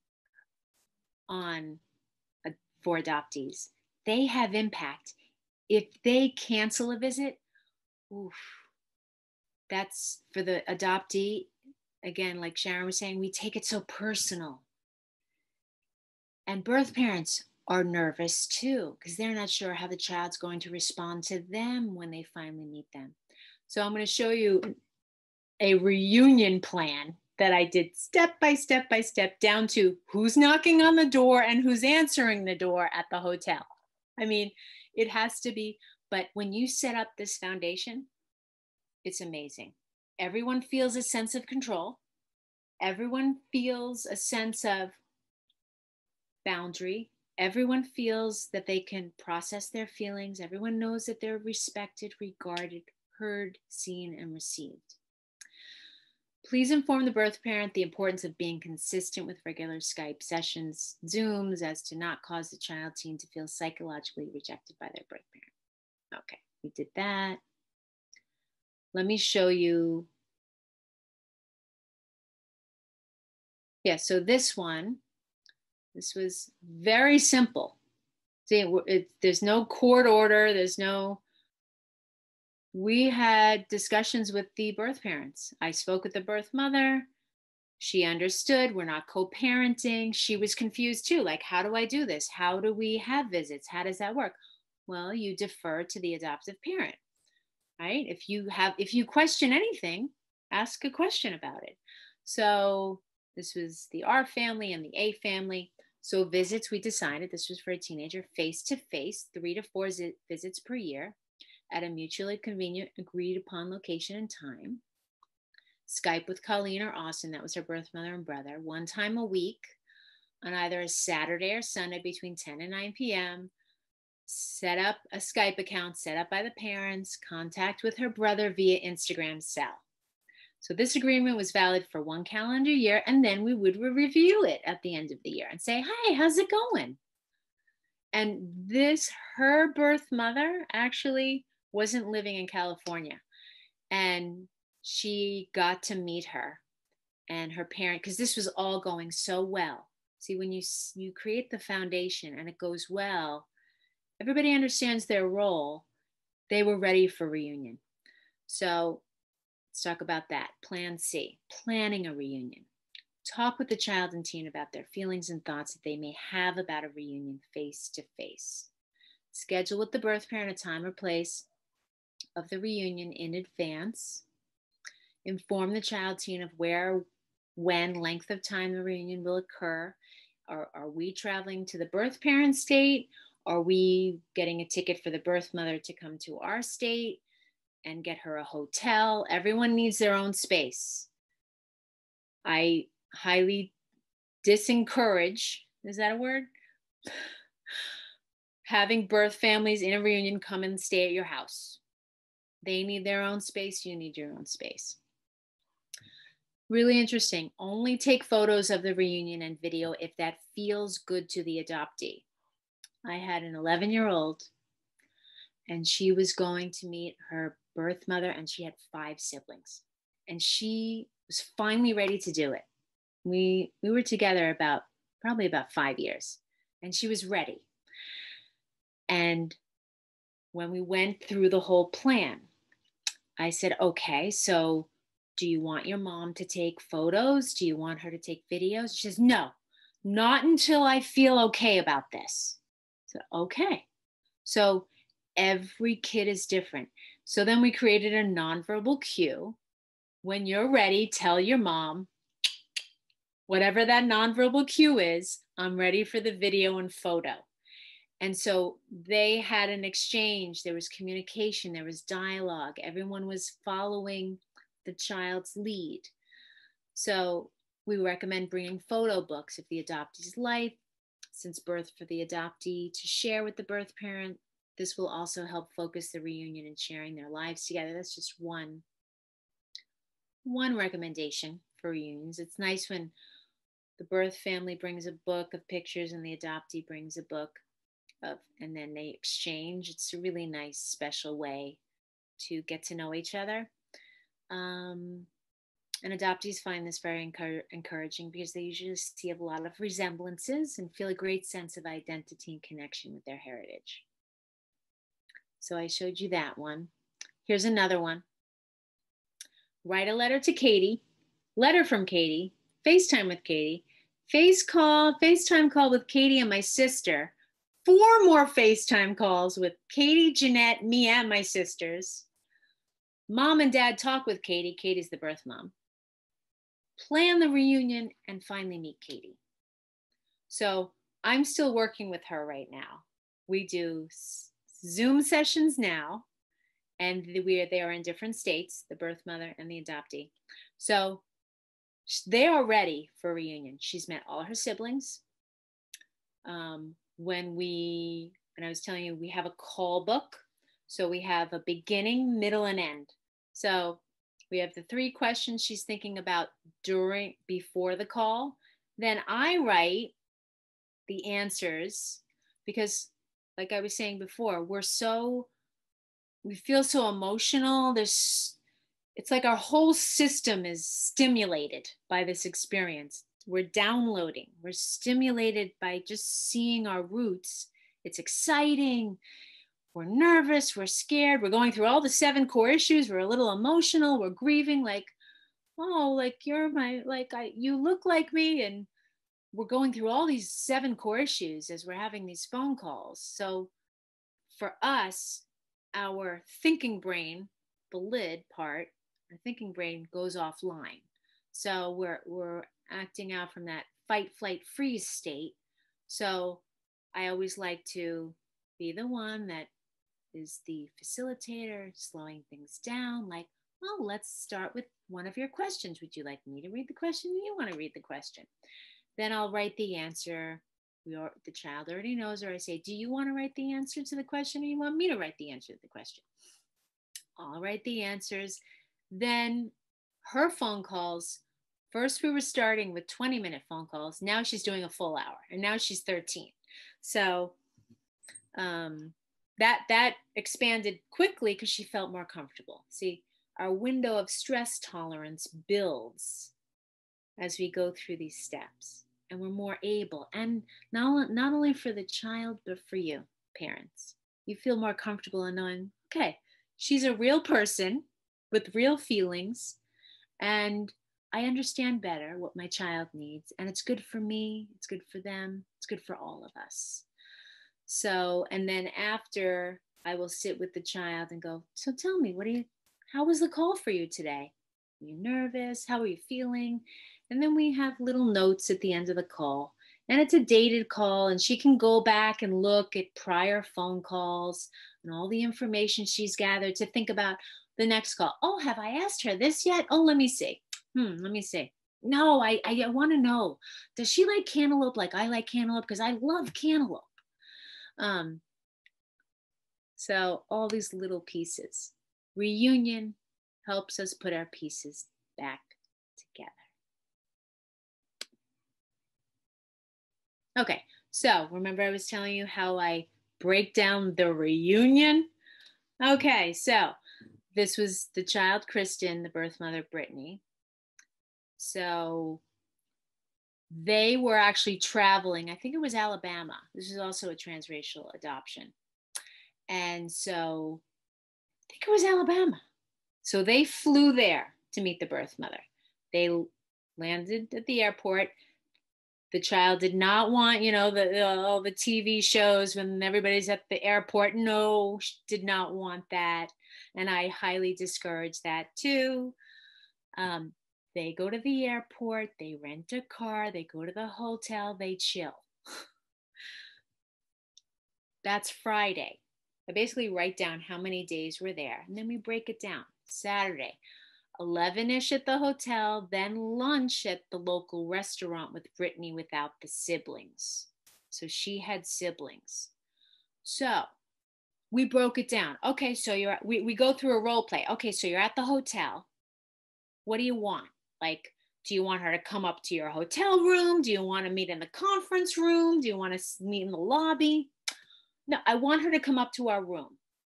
[SPEAKER 1] for adoptees. They have impact. If they cancel a visit, that's for the adoptee. Again, like Sharon was saying, we take it so personal. And birth parents are nervous too, because they're not sure how the child's going to respond to them when they finally meet them. So I'm going to show you a reunion plan that I did step by step by step, down to who's knocking on the door and who's answering the door at the hotel. I mean, it has to be, but when you set up this foundation, it's amazing. Everyone feels a sense of control. Everyone feels a sense of boundary. Everyone feels that they can process their feelings. Everyone knows that they're respected, regarded, heard, seen, and received. Please inform the birth parent the importance of being consistent with regular Skype sessions, Zooms, as to not cause the child teen to feel psychologically rejected by their birth parent. Okay, we did that. Let me show you. Yeah, so this was very simple. See, there's no court order. We had discussions with the birth parents. I spoke with the birth mother. She understood. We're not co-parenting. She was confused too. Like, how do I do this? How do we have visits? How does that work? Well, you defer to the adoptive parent, right? If you question anything, ask a question about it. So this was the R family and the A family. So visits, we decided this was for a teenager, face-to-face, 3 to 4 visits per year at a mutually convenient, agreed upon location and time. Skype with Colleen or Austin, that was her birth mother and brother, 1 time a week on either a Saturday or Sunday between 10 and 9 p.m. Set up a Skype account set up by the parents, contact with her brother via Instagram cell. So this agreement was valid for 1 calendar year, and then we would review it at the end of the year and say, hi, how's it going? And her birth mother actually wasn't living in California. And she got to meet her and her parent, because this was all going so well. See, when you create the foundation and it goes well, everybody understands their role. They were ready for reunion. So let's talk about that. Plan C, planning a reunion. Talk with the child and teen about their feelings and thoughts that they may have about a reunion face to face. Schedule with the birth parent a time or place of the reunion in advance. Inform the child teen of where, when, length of time the reunion will occur. Are we traveling to the birth parent state? Are we getting a ticket for the birth mother to come to our state and get her a hotel? Everyone needs their own space. I highly disencourage, is that a word? Having birth families in a reunion come and stay at your house. They need their own space. You need your own space. Really interesting. Only take photos of the reunion and video if that feels good to the adoptee. I had an 11-year-old and she was going to meet her birth mother and she had 5 siblings. And she was finally ready to do it. We were together probably about 5 years and she was ready. And when we went through the whole plan, I said, okay, so do you want your mom to take photos? Do you want her to take videos? She says, no, not until I feel okay about this. So, okay. So every kid is different. So then we created a nonverbal cue. When you're ready, tell your mom, whatever that nonverbal cue is, I'm ready for the video and photo. And so they had an exchange. There was communication. There was dialogue. Everyone was following the child's lead. So we recommend bringing photo books of the adoptee's life since birth for the adoptee to share with the birth parent. This will also help focus the reunion and sharing their lives together. That's just one recommendation for reunions. It's nice when the birth family brings a book of pictures and the adoptee brings a book and then they exchange. It's a really nice, special way to get to know each other. And adoptees find this very encouraging because they usually see a lot of resemblances and feel a great sense of identity and connection with their heritage. So I showed you that one. Here's another one. Write a letter to Katie, letter from Katie, FaceTime with Katie, FaceTime call with Katie and my sister, 4 more FaceTime calls with Katie, Jeanette, me, and my sisters. Mom and dad talk with Katie. Katie's the birth mom. Plan the reunion and finally meet Katie. So I'm still working with her right now. We do Zoom sessions now, and they are in different states, the birth mother and the adoptee. So they are ready for a reunion. She's met all her siblings. And I was telling you, we have a call book. So we have a beginning, middle, and end. So we have the 3 questions she's thinking about before the call. Then I write the answers because, like I was saying before, we feel so emotional. It's like our whole system is stimulated by this experience. We're downloading. We're stimulated by just seeing our roots. It's exciting. We're nervous. We're scared. We're going through all the 7 core issues. We're a little emotional. We're grieving like, oh, like you look like me. And we're going through all these 7 core issues as we're having these phone calls. So for us, our thinking brain, the lid part, our thinking brain goes offline. So we're acting out from that fight, flight, freeze state. So I always like to be the one that is the facilitator, slowing things down. Like, well, let's start with one of your questions. Would you like me to read the question? You want to read the question? Then I'll write the answer. The child already knows, or I say, do you want to write the answer to the question or you want me to write the answer to the question? I'll write the answers. Then her phone calls, first we were starting with 20-minute phone calls. Now she's doing a full hour and now she's 13. So that expanded quickly because she felt more comfortable. See, our window of stress tolerance builds as we go through these steps. And we're more able, and not only for the child, but for you, parents. You feel more comfortable in knowing, okay, she's a real person with real feelings, and I understand better what my child needs, and it's good for me, it's good for them, it's good for all of us. So, and then after, I will sit with the child and go, so tell me, how was the call for you today? Were you nervous? How are you feeling? And then we have little notes at the end of the call. And it's a dated call, and she can go back and look at prior phone calls and all the information she's gathered to think about the next call. Oh, have I asked her this yet? Oh, let me see. Let me see. No, I want to know. Does she like cantaloupe like I like cantaloupe? Because I love cantaloupe. So all these little pieces. Reunion helps us put our pieces back together. Okay, so remember I was telling you how I break down the reunion? Okay, so this was the child, Kristen, the birth mother, Brittany. So they were actually traveling, I think it was Alabama. This is also a transracial adoption. And so I think it was Alabama. So they flew there to meet the birth mother. They landed at the airport. The child did not want, all the TV shows when everybody's at the airport. No, she did not want that. And I highly discourage that too. They go to the airport, they rent a car, they go to the hotel, they chill. That's Friday. I basically write down how many days we're there, and then we break it down. Saturday, 11-ish at the hotel, then lunch at the local restaurant with Brittany without the siblings. So she had siblings. So we broke it down. Okay, so we go through a role play. Okay, so you're at the hotel. What do you want? Like, do you want her to come up to your hotel room? Do you want to meet in the conference room? Do you want to meet in the lobby? No, I want her to come up to our room.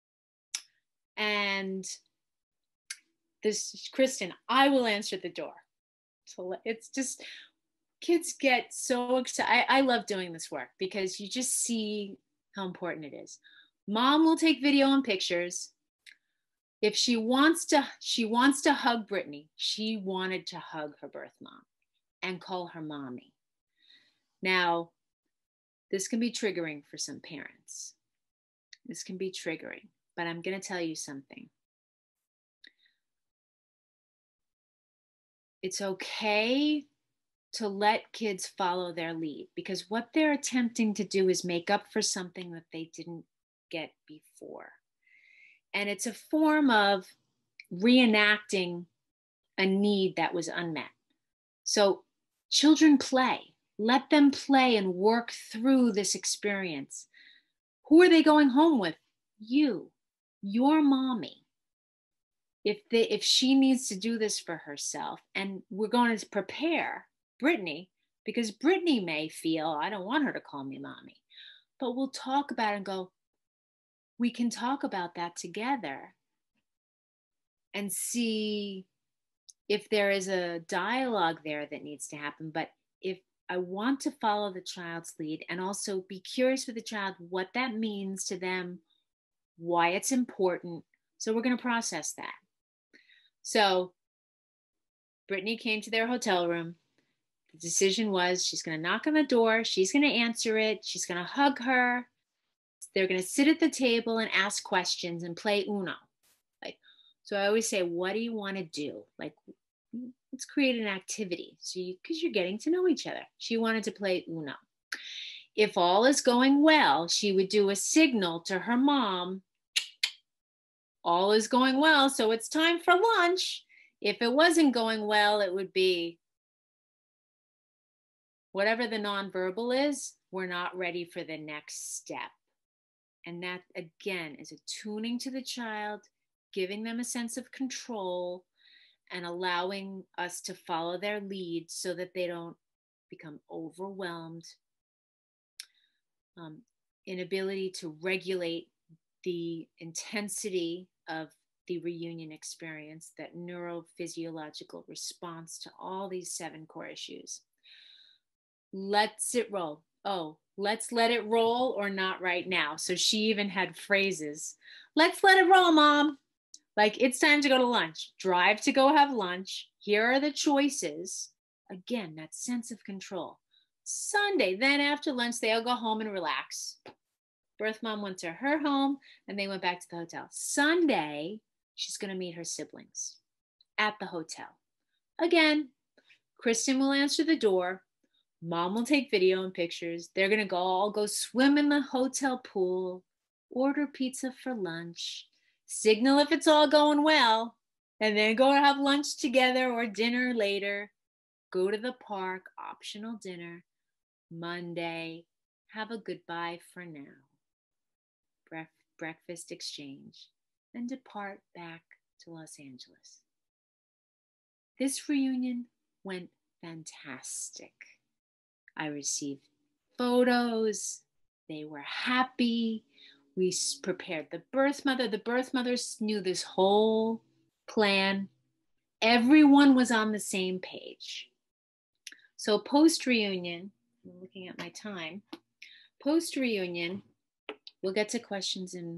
[SPEAKER 1] And this, Kristen, I will answer the door. So it's just, kids get so excited. I love doing this work because you just see how important it is. Mom will take video and pictures. If she wants to hug Brittany. She wanted to hug her birth mom and call her mommy. Now, this can be triggering for some parents. This can be triggering, but I'm going to tell you something. It's okay to let kids follow their lead, because what they're attempting to do is make up for something that they didn't get before. And it's a form of reenacting a need that was unmet. So children play. Let them play and work through this experience. Who are they going home with? You, your mommy. If she needs to do this for herself, and we're going to prepare Brittany, because Brittany may feel, I don't want her to call me mommy, but we'll talk about it and go, we can talk about that together and see if there is a dialogue there that needs to happen. But if I want to follow the child's lead and also be curious with the child, what that means to them, why it's important. So we're going to process that. So Brittany came to their hotel room. The decision was she's going to knock on the door. She's going to answer it. She's going to hug her. They're going to sit at the table and ask questions and play Uno. So I always say, what do you want to do? Let's create an activity. Because you're getting to know each other. She wanted to play Uno. If all is going well, she would do a signal to her mom. All is going well, so it's time for lunch. If it wasn't going well, it would be whatever the nonverbal is, we're not ready for the next step. And that, again, is attuning to the child, giving them a sense of control, and allowing us to follow their lead so that they don't become overwhelmed. Inability to regulate the intensity of the reunion experience, that neurophysiological response to all these 7 core issues. Let's it roll. Oh, let's let it roll, or not right now. So she even had phrases. Let's let it roll, Mom. Like, it's time to go to lunch. Drive to go have lunch. Here are the choices. Again, that sense of control. Sunday, then after lunch, they all go home and relax. Birth mom went to her home and they went back to the hotel. Sunday, she's going to meet her siblings at the hotel. Again, Kristen will answer the door. Mom will take video and pictures. They're going to all go swim in the hotel pool, order pizza for lunch, signal if it's all going well, and then go have lunch together or dinner later. Go to the park, optional dinner. Monday, have a goodbye for now. Breakfast exchange, then depart back to Los Angeles. This reunion went fantastic. I received photos. They were happy. We prepared the birth mother. The birth mothers knew this whole plan. Everyone was on the same page. So post-reunion, I'm looking at my time, post-reunion, we'll get to questions in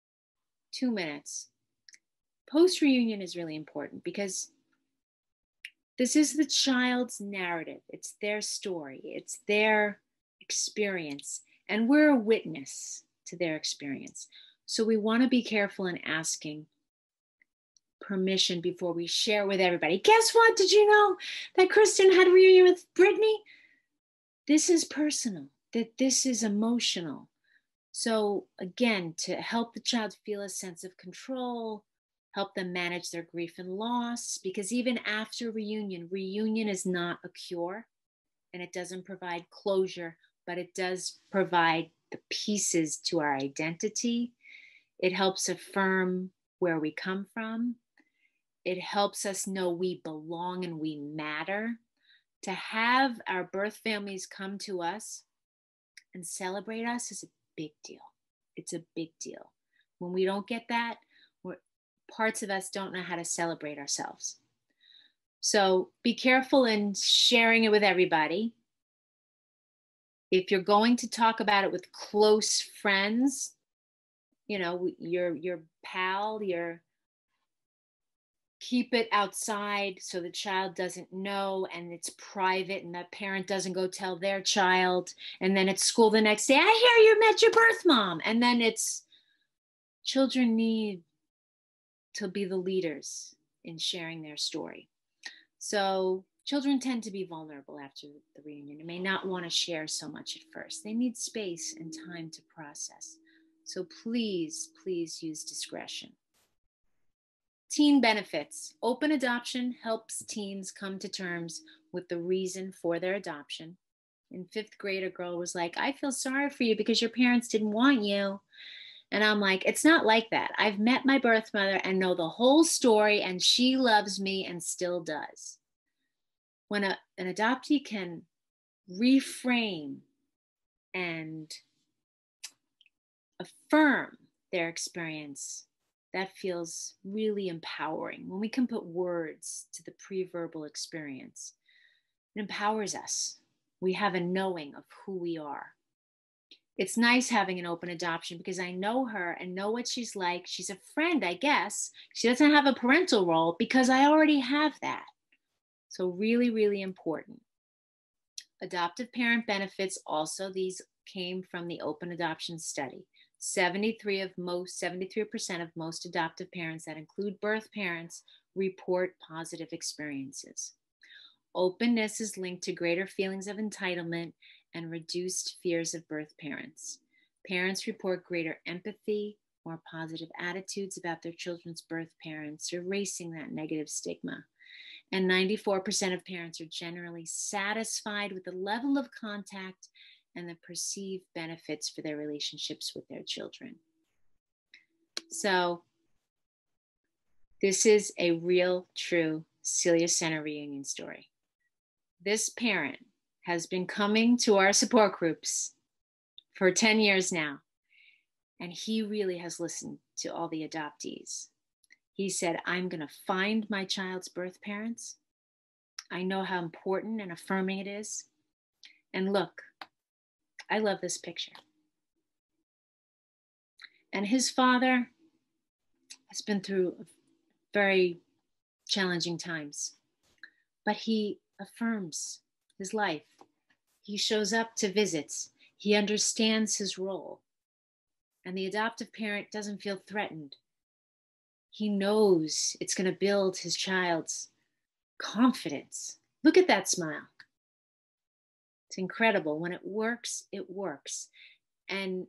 [SPEAKER 1] 2 minutes. Post-reunion is really important because this is the child's narrative. It's their story. It's their experience. And we're a witness to their experience. So we want to be careful in asking permission before we share with everybody. Guess what? Did you know that Kristen had a reunion with Brittany? This is personal, that this is emotional. So again, to help the child feel a sense of control, help them manage their grief and loss, because even after reunion is not a cure and it doesn't provide closure, but it does provide the pieces to our identity. It helps affirm where we come from. It helps us know we belong and we matter. To have our birth families come to us and celebrate us is a big deal. It's a big deal. When we don't get that, parts of us don't know how to celebrate ourselves. So be careful in sharing it with everybody. If you're going to talk about it with close friends, you know, your pal, keep it outside so the child doesn't know and it's private and that parent doesn't go tell their child. And then at school the next day, I hear you met your birth mom. And then children need to be the leaders in sharing their story. So children tend to be vulnerable after the reunion and may not want to share so much at first. They need space and time to process. So please use discretion. Teen benefits. Open adoption helps teens come to terms with the reason for their adoption. In 5th grade, a girl was like, I feel sorry for you because your parents didn't want you. And I'm like, it's not like that. I've met my birth mother and know the whole story, and she loves me and still does. When an adoptee can reframe and affirm their experience, that feels really empowering. When we can put words to the pre-verbal experience, it empowers us. We have a knowing of who we are. It's nice having an open adoption because I know her and know what she's like. She's a friend, I guess. She doesn't have a parental role because I already have that. So really important. Adoptive parent benefits also, these came from the open adoption study. 73% of most adoptive parents that include birth parents report positive experiences. Openness is linked to greater feelings of entitlement and reduced fears of birth parents. Parents report greater empathy, more positive attitudes about their children's birth parents, erasing that negative stigma. And 94% of parents are generally satisfied with the level of contact and the perceived benefits for their relationships with their children. So this is a real, true Celia Center reunion story. This parent has been coming to our support groups for 10 years now, and he really has listened to all the adoptees. He said, I'm going to find my child's birth parents. I know how important and affirming it is. And look, I love this picture. And his father has been through very challenging times. But he affirms his life. He shows up to visits. He understands his role. And the adoptive parent doesn't feel threatened. He knows it's going to build his child's confidence. Look at that smile. It's incredible. When it works, it works. And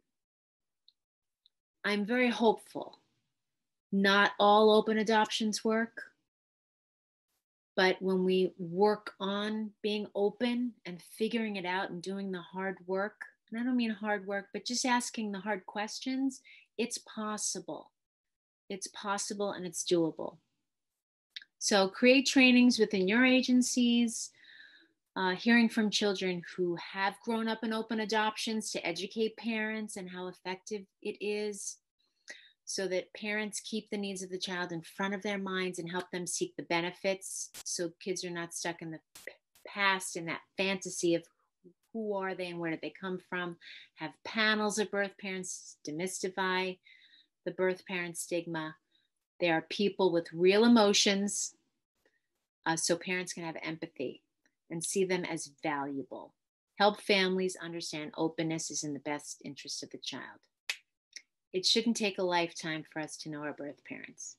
[SPEAKER 1] I'm very hopeful. Not all open adoptions work, but when we work on being open and figuring it out and doing the hard work, and I don't mean hard work, but just asking the hard questions, it's possible. It's possible and it's doable. So create trainings within your agencies, hearing from children who have grown up in open adoptions to educate parents and how effective it is, so that parents keep the needs of the child in front of their minds and help them seek the benefits, so kids are not stuck in the past in that fantasy of who are they and where did they come from. Have panels of birth parents, demystify the birth parent stigma. They are people with real emotions, so parents can have empathy and see them as valuable. Help families understand openness is in the best interest of the child. It shouldn't take a lifetime for us to know our birth parents.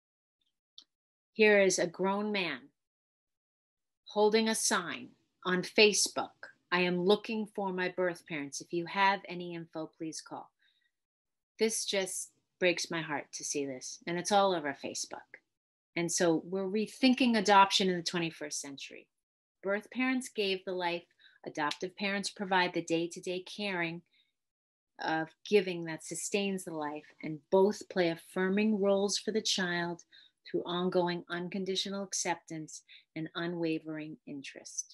[SPEAKER 1] Here is a grown man holding a sign on Facebook. I am looking for my birth parents. If you have any info, please call. This just breaks my heart to see this. And it's all over Facebook. And so we're rethinking adoption in the 21st century. Birth parents gave the life. Adoptive parents provide the day-to-day caring of giving that sustains the life, and both play affirming roles for the child through ongoing unconditional acceptance and unwavering interest.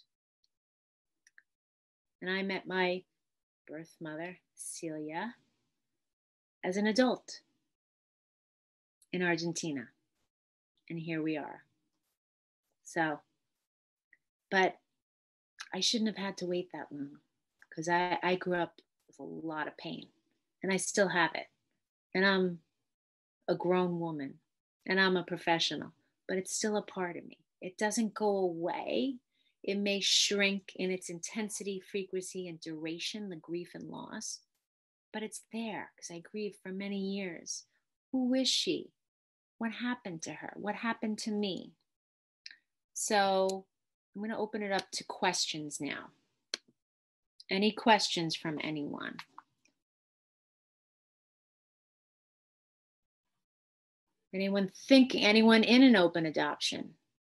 [SPEAKER 1] And I met my birth mother, Celia, as an adult in Argentina. And here we are. So, but I shouldn't have had to wait that long, because I grew up with a lot of pain, and I still have it. And I'm a grown woman, and I'm a professional, but it's still a part of me. It doesn't go away. It may shrink in its intensity, frequency, and duration, the grief and loss, but it's there because I grieved for many years. Who is she? What happened to her? What happened to me? So I'm going to open it up to questions now. Any questions from anyone? Anyone in an open adoption?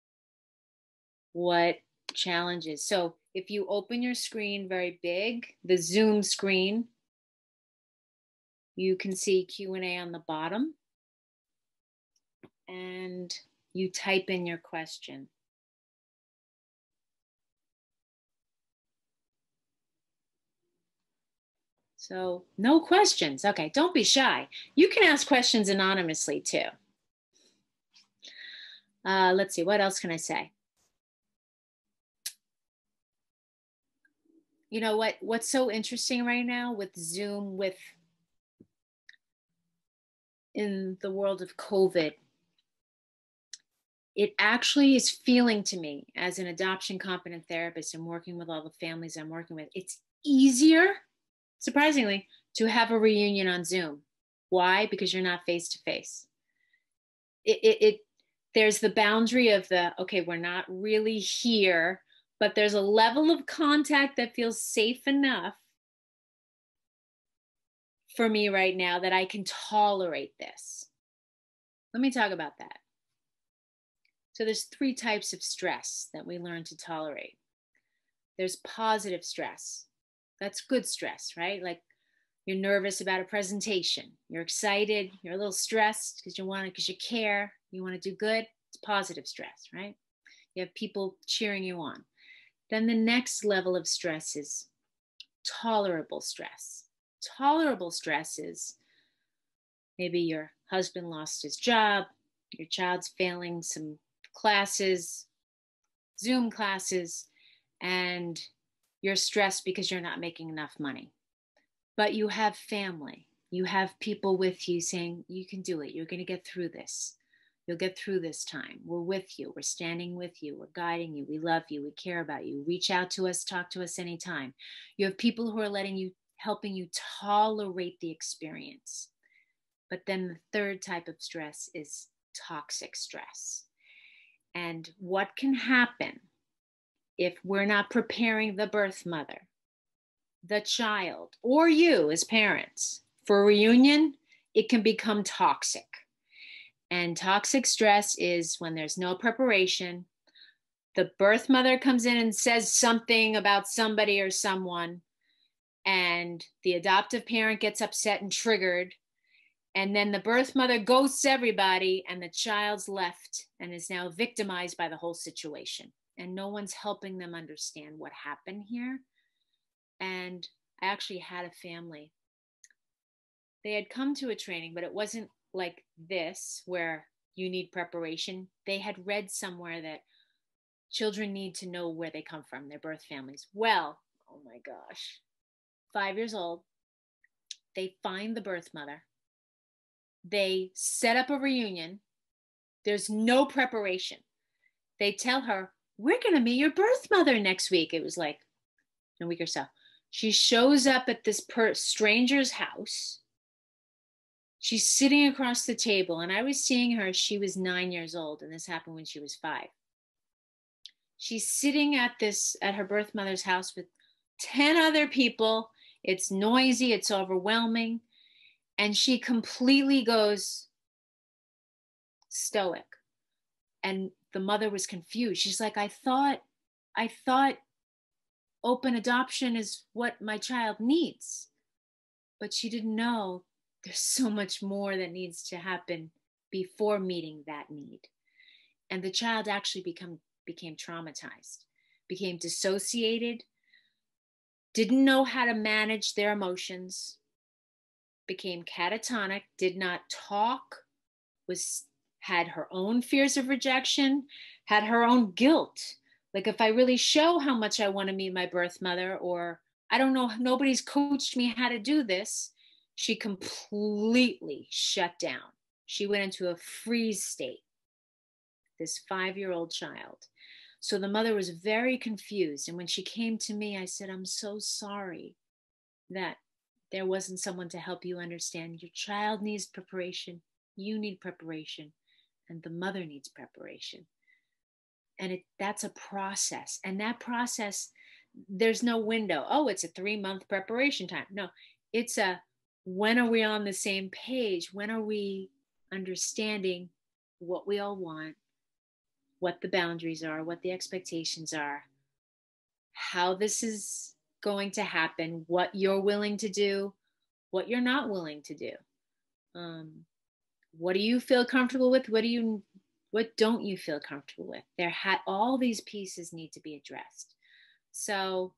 [SPEAKER 1] What challenges? So if you open your screen very big, the Zoom screen, you can see Q&A on the bottom, and you type in your question. So no questions. Okay, don't be shy. You can ask questions anonymously too. Let's see, what else can I say? You know what's so interesting right now with Zoom, in the world of COVID, it actually is feeling to me as an adoption competent therapist and working with all the families I'm working with, it's easier, surprisingly, to have a reunion on Zoom. Why? Because you're not face to face. There's the boundary of okay, we're not really here, but there's a level of contact that feels safe enough for me right now that I can tolerate this. Let me talk about that. So there's 3 types of stress that we learn to tolerate. There's positive stress. That's good stress, right? Like you're nervous about a presentation. You're excited. You're a little stressed because you care. You want to do good. It's positive stress, right? You have people cheering you on. Then the next level of stress is tolerable stress. Tolerable stress is maybe your husband lost his job, your child's failing some classes, Zoom classes, and you're stressed because you're not making enough money. But you have family. You have people with you saying, you can do it. You're going to get through this. You'll get through this time. We're with you. We're standing with you. We're guiding you. We love you. We care about you. Reach out to us. Talk to us anytime. You have people who are helping you tolerate the experience. But then the third type of stress is toxic stress. And what can happen if we're not preparing the birth mother, the child, or you as parents for a reunion, it can become toxic. And toxic stress is when there's no preparation. The birth mother comes in and says something about somebody or someone, and the adoptive parent gets upset and triggered. And then the birth mother ghosts everybody, and the child's left and is now victimized by the whole situation. And no one's helping them understand what happened here. And I actually had a family. They had come to a training, but it wasn't like this where you need preparation. They had read somewhere that children need to know where they come from, their birth families. Well, oh my gosh, 5 years old, they find the birth mother. They set up a reunion. There's no preparation. They tell her, we're going to meet your birth mother next week. It was like a week or so. She shows up at this stranger's house. She's sitting across the table, and I was seeing her. She was 9 years old, and this happened when she was 5. She's sitting at her birth mother's house with 10 other people. It's noisy, it's overwhelming, and she completely goes stoic. And the mother was confused. She's like, I thought open adoption is what my child needs. But she didn't know there's so much more that needs to happen before meeting that need. And the child actually became traumatized, became dissociated, didn't know how to manage their emotions, became catatonic, did not talk, had her own fears of rejection, had her own guilt. Like, if I really show how much I want to meet my birth mother, or I don't know, nobody's coached me how to do this, she completely shut down. She went into a freeze state, this 5-year-old child. So the mother was very confused. And when she came to me, I said, I'm so sorry that there wasn't someone to help you understand. Your child needs preparation. You need preparation. And the mother needs preparation. And that's a process. And that process, there's no window. Oh, it's a 3-month preparation time. No, it's when are we on the same page? When are we understanding what we all want, what the boundaries are, what the expectations are, how this is going to happen, what you're willing to do, what you're not willing to do. What do you feel comfortable with? What don't you feel comfortable with? All these pieces need to be addressed. So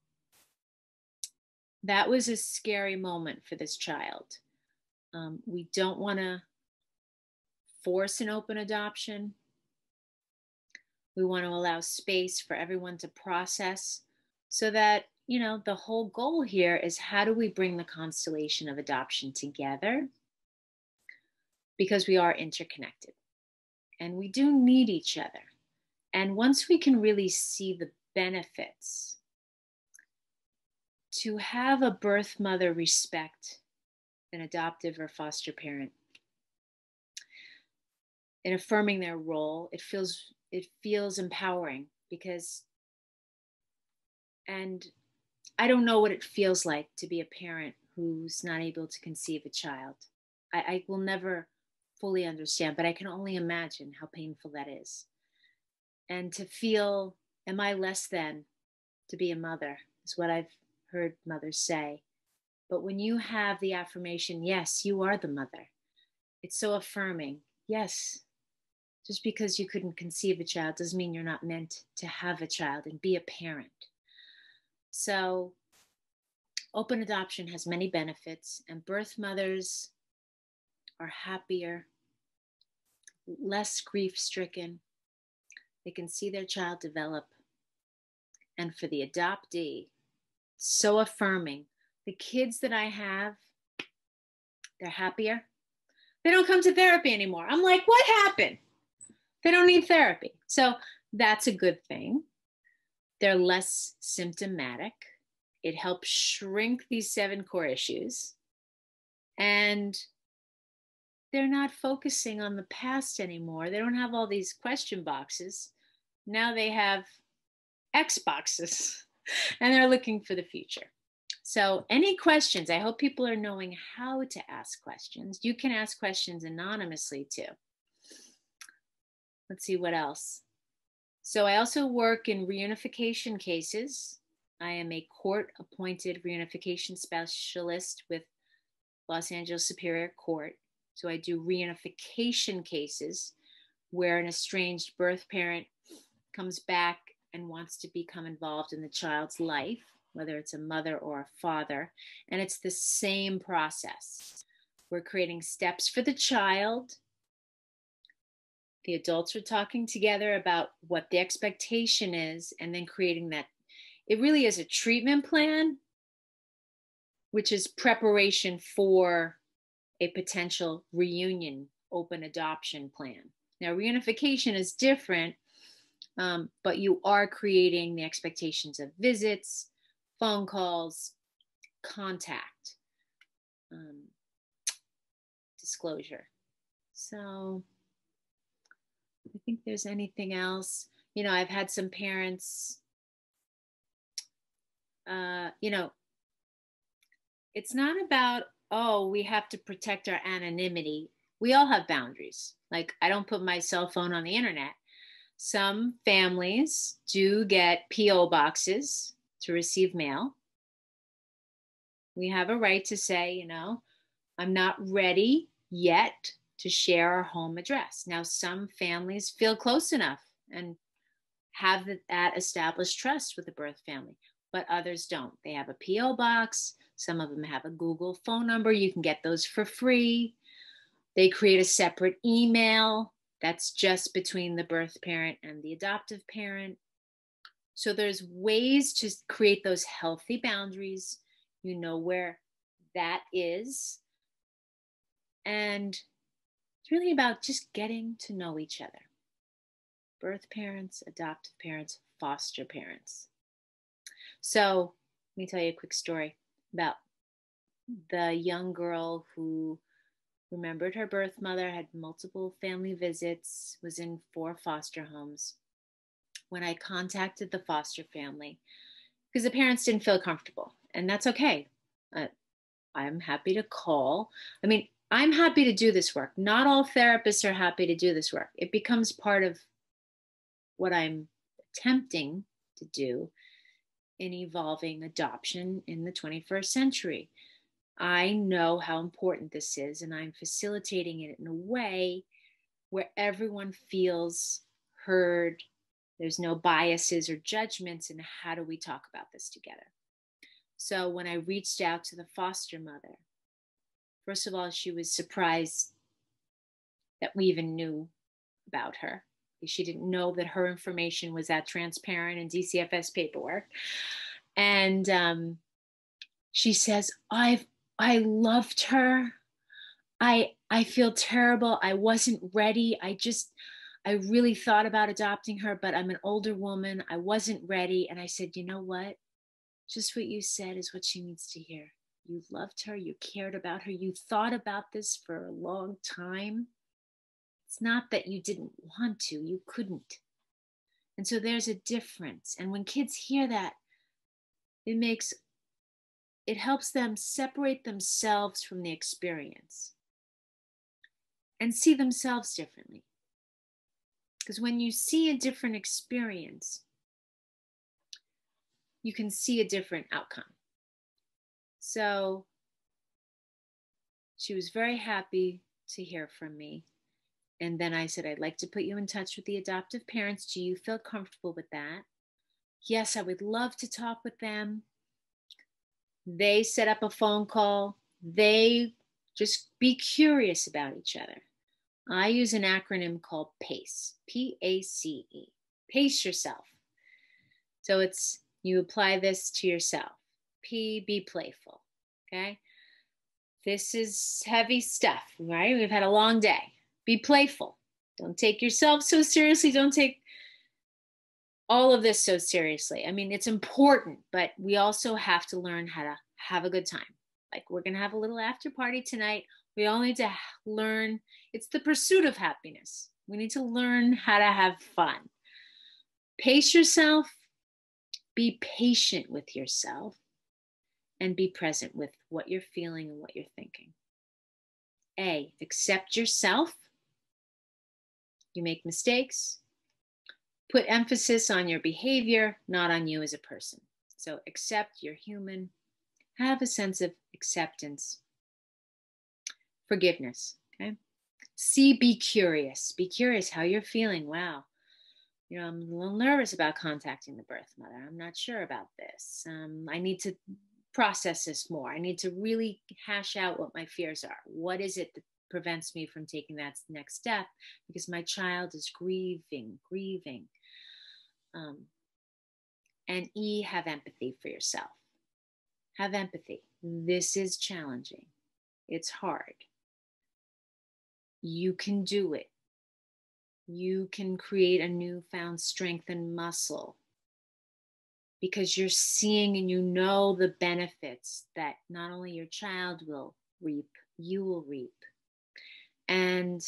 [SPEAKER 1] that was a scary moment for this child. We don't want to force an open adoption. We want to allow space for everyone to process, so that, the whole goal here is, how do we bring the constellation of adoption together? Because we are interconnected and we do need each other. And once we can really see the benefits, to have a birth mother respect an adoptive or foster parent in affirming their role, it feels empowering, because, and I don't know what it feels like to be a parent who's not able to conceive a child. I will never fully understand, but I can only imagine how painful that is. And to feel, am I less than to be a mother, is what I've heard mothers say. But when you have the affirmation, yes, you are the mother, it's so affirming. Yes, just because you couldn't conceive a child doesn't mean you're not meant to have a child and be a parent. So open adoption has many benefits, and birth mothers are happier, less grief-stricken. They can see their child develop. And for the adoptee, so affirming. The kids that I have, they're happier. They don't come to therapy anymore. I'm like, what happened? They don't need therapy. So that's a good thing. They're less symptomatic. It helps shrink these 7 core issues. And they're not focusing on the past anymore. They don't have all these question boxes. Now they have X boxes and they're looking for the future. So any questions, I hope people are knowing how to ask questions. You can ask questions anonymously too. Let's see what else. So I also work in reunification cases. I am a court-appointed reunification specialist with Los Angeles Superior Court. So I do reunification cases where an estranged birth parent comes back and wants to become involved in the child's life, whether it's a mother or a father. And it's the same process. We're creating steps for the child. The adults are talking together about what the expectation is and then creating that. It really is a treatment plan, which is preparation for a potential reunion, open adoption plan. Now, reunification is different, but you are creating the expectations of visits, phone calls, contact, disclosure. So I think there's anything else. You know, I've had some parents, it's not about, oh, we have to protect our anonymity. We all have boundaries. Like, I don't put my cell phone on the internet. Some families do get P.O. boxes to receive mail. We have a right to say, you know, I'm not ready yet to share our home address. Now, some families feel close enough and have that established trust with the birth family, but others don't. They have a P.O. box. Some of them have a Google phone number. You can get those for free. They create a separate email that's just between the birth parent and the adoptive parent. So there's ways to create those healthy boundaries. You know where that is. And it's really about just getting to know each other. Birth parents, adoptive parents, foster parents. So let me tell you a quick story about the young girl who remembered her birth mother, had multiple family visits, was in 4 foster homes. When I contacted the foster family, because the parents didn't feel comfortable, and that's okay. I'm happy to call. I mean, I'm happy to do this work. Not all therapists are happy to do this work. It becomes part of what I'm attempting to do in evolving adoption in the 21st century. I know how important this is, and I'm facilitating it in a way where everyone feels heard. There's no biases or judgments, and how do we talk about this together? So when I reached out to the foster mother, first of all, she was surprised that we even knew about her. She didn't know that her information was that transparent in DCFS paperwork. And she says, I loved her. I feel terrible. I wasn't ready. I really thought about adopting her, but I'm an older woman. I wasn't ready. And I said, you know what? Just what you said is what she needs to hear. You loved her. You cared about her. You thought about this for a long time. It's not that you didn't want to, you couldn't. And so there's a difference. And when kids hear that, it helps them separate themselves from the experience and see themselves differently. Because when you see a different experience, you can see a different outcome. So she was very happy to hear from me. And then I said, I'd like to put you in touch with the adoptive parents. Do you feel comfortable with that? Yes, I would love to talk with them. They set up a phone call. They just be curious about each other. I use an acronym called PACE, P-A-C-E. Pace yourself. So you apply this to yourself. P, be playful, okay? This is heavy stuff, right? We've had a long day. Be playful. Don't take yourself so seriously. Don't take all of this so seriously. I mean, it's important, but we also have to learn how to have a good time. Like, we're going to have a little after party tonight. We all need to learn. It's the pursuit of happiness. We need to learn how to have fun. Pace yourself, be patient with yourself, and be present with what you're feeling and what you're thinking. A, accept yourself. You make mistakes. Put emphasis on your behavior, not on you as a person. So accept you're human. Have a sense of acceptance. Forgiveness, okay? C, be curious. Be curious how you're feeling. Wow. I'm a little nervous about contacting the birth mother. I'm not sure about this. I need to process this more. I need to really hash out what my fears are. What is it that prevents me from taking that next step? Because my child is grieving. And E, have empathy for yourself. Have empathy. This is challenging. It's hard. You can do it. You can create a newfound strength and muscle because you're seeing and you know the benefits that not only your child will reap, you will reap. And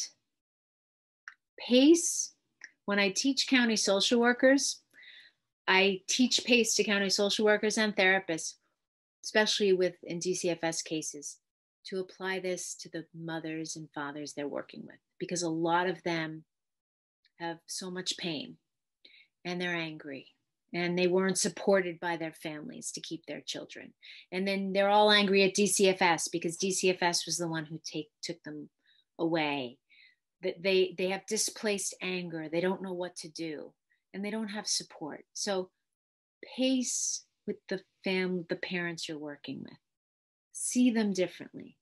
[SPEAKER 1] PACE, when I teach county social workers, I teach PACE to county social workers and therapists, especially in DCFS cases, to apply this to the mothers and fathers they're working with, because a lot of them have so much pain and they're angry and they weren't supported by their families to keep their children. And then they're all angry at DCFS because DCFS was the one who took them away. They have displaced anger. They don't know what to do and they don't have support. So pace with the parents you're working with. See them differently.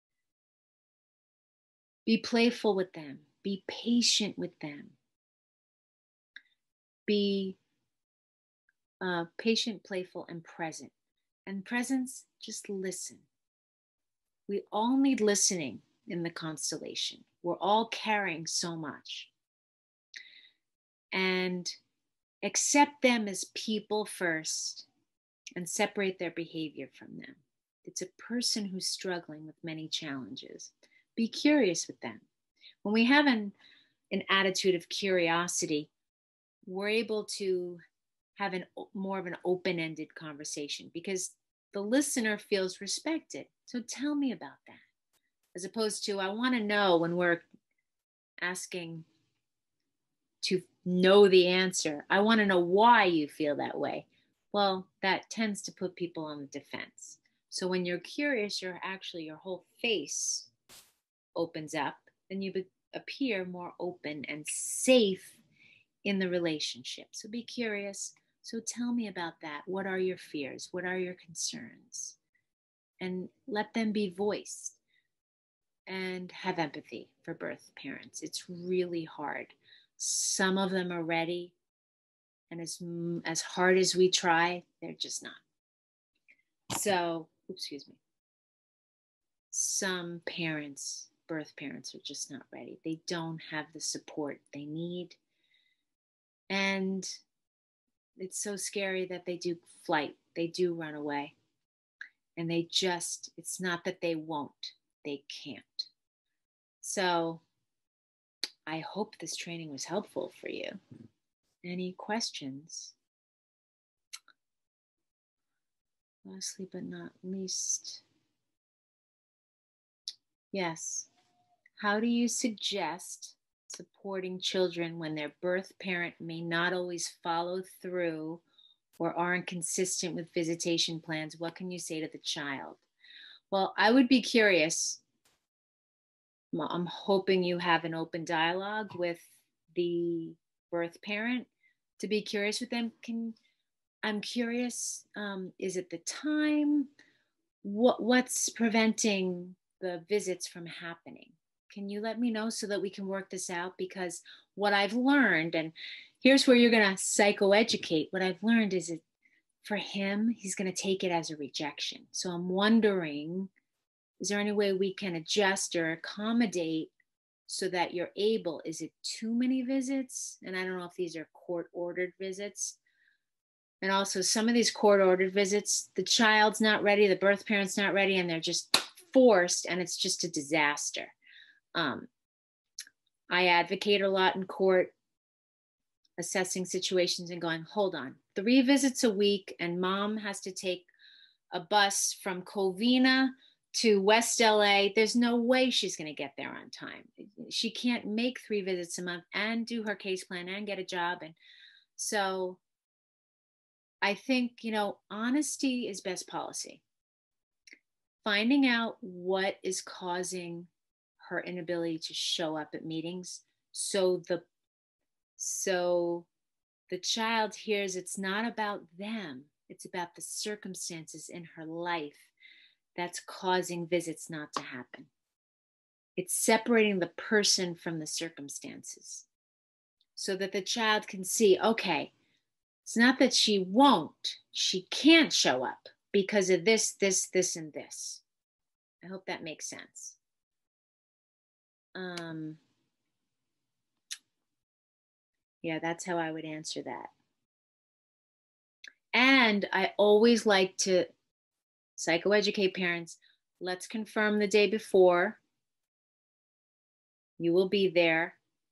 [SPEAKER 1] Be playful with them. Be patient with them. Be patient, playful, and present. And presence, just listen. We all need listening in the constellation. We're all carrying so much. And accept them as people first and separate their behavior from them. It's a person who's struggling with many challenges. Be curious with them. When we have an attitude of curiosity, we're able to have more of an open-ended conversation because the listener feels respected. So tell me about that. As opposed to, I want to know, when we're asking to know the answer, I want to know why you feel that way. Well, that tends to put people on the defense. So when you're curious, your whole face opens up and you appear more open and safe in the relationship. So be curious. So tell me about that. What are your fears? What are your concerns? And let them be voiced. And have empathy for birth parents. It's really hard. Some of them are ready. And as hard as we try, they're just not. So, excuse me. Some parents, birth parents, are just not ready. They don't have the support they need. And it's so scary that they do flight. They do run away. And it's not that they won't, they can't. So I hope this training was helpful for you. Any questions? Lastly but not least, yes. How do you suggest supporting children when their birth parent may not always follow through or aren't consistent with visitation plans? What can you say to the child? Well, I would be curious. I'm hoping you have an open dialogue with the birth parent to be curious with them. I'm curious, is it the time? What's preventing the visits from happening? Can you let me know so that we can work this out? Because what I've learned, and here's where you're going to psychoeducate, what I've learned is that for him, he's going to take it as a rejection. So I'm wondering, is there any way we can adjust or accommodate so that you're able, is it too many visits? And I don't know if these are court-ordered visits. And also some of these court-ordered visits, the child's not ready, the birth parent's not ready, and they're just forced, and it's just a disaster. I advocate a lot in court, assessing situations and going, hold on, 3 visits a week, and mom has to take a bus from Covina to West LA. There's no way she's going to get there on time. She can't make 3 visits a month and do her case plan and get a job. And so I think, honesty is best policy. Finding out what is causing her inability to show up at meetings, so the child hears it's not about them, it's about the circumstances in her life that's causing visits not to happen. It's separating the person from the circumstances so that the child can see, okay, it's not that she can't show up because of this, this, this, and this. I hope that makes sense. Yeah, that's how I would answer that. And I always like to psychoeducate parents. Let's confirm the day before. You will be there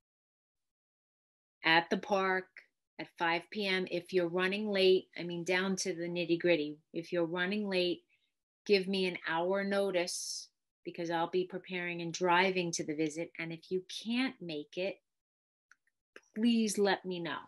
[SPEAKER 1] at the park at 5 p.m. If you're running late, down to the nitty gritty. If you're running late, give me an hour notice because I'll be preparing and driving to the visit. And if you can't make it, please let me know.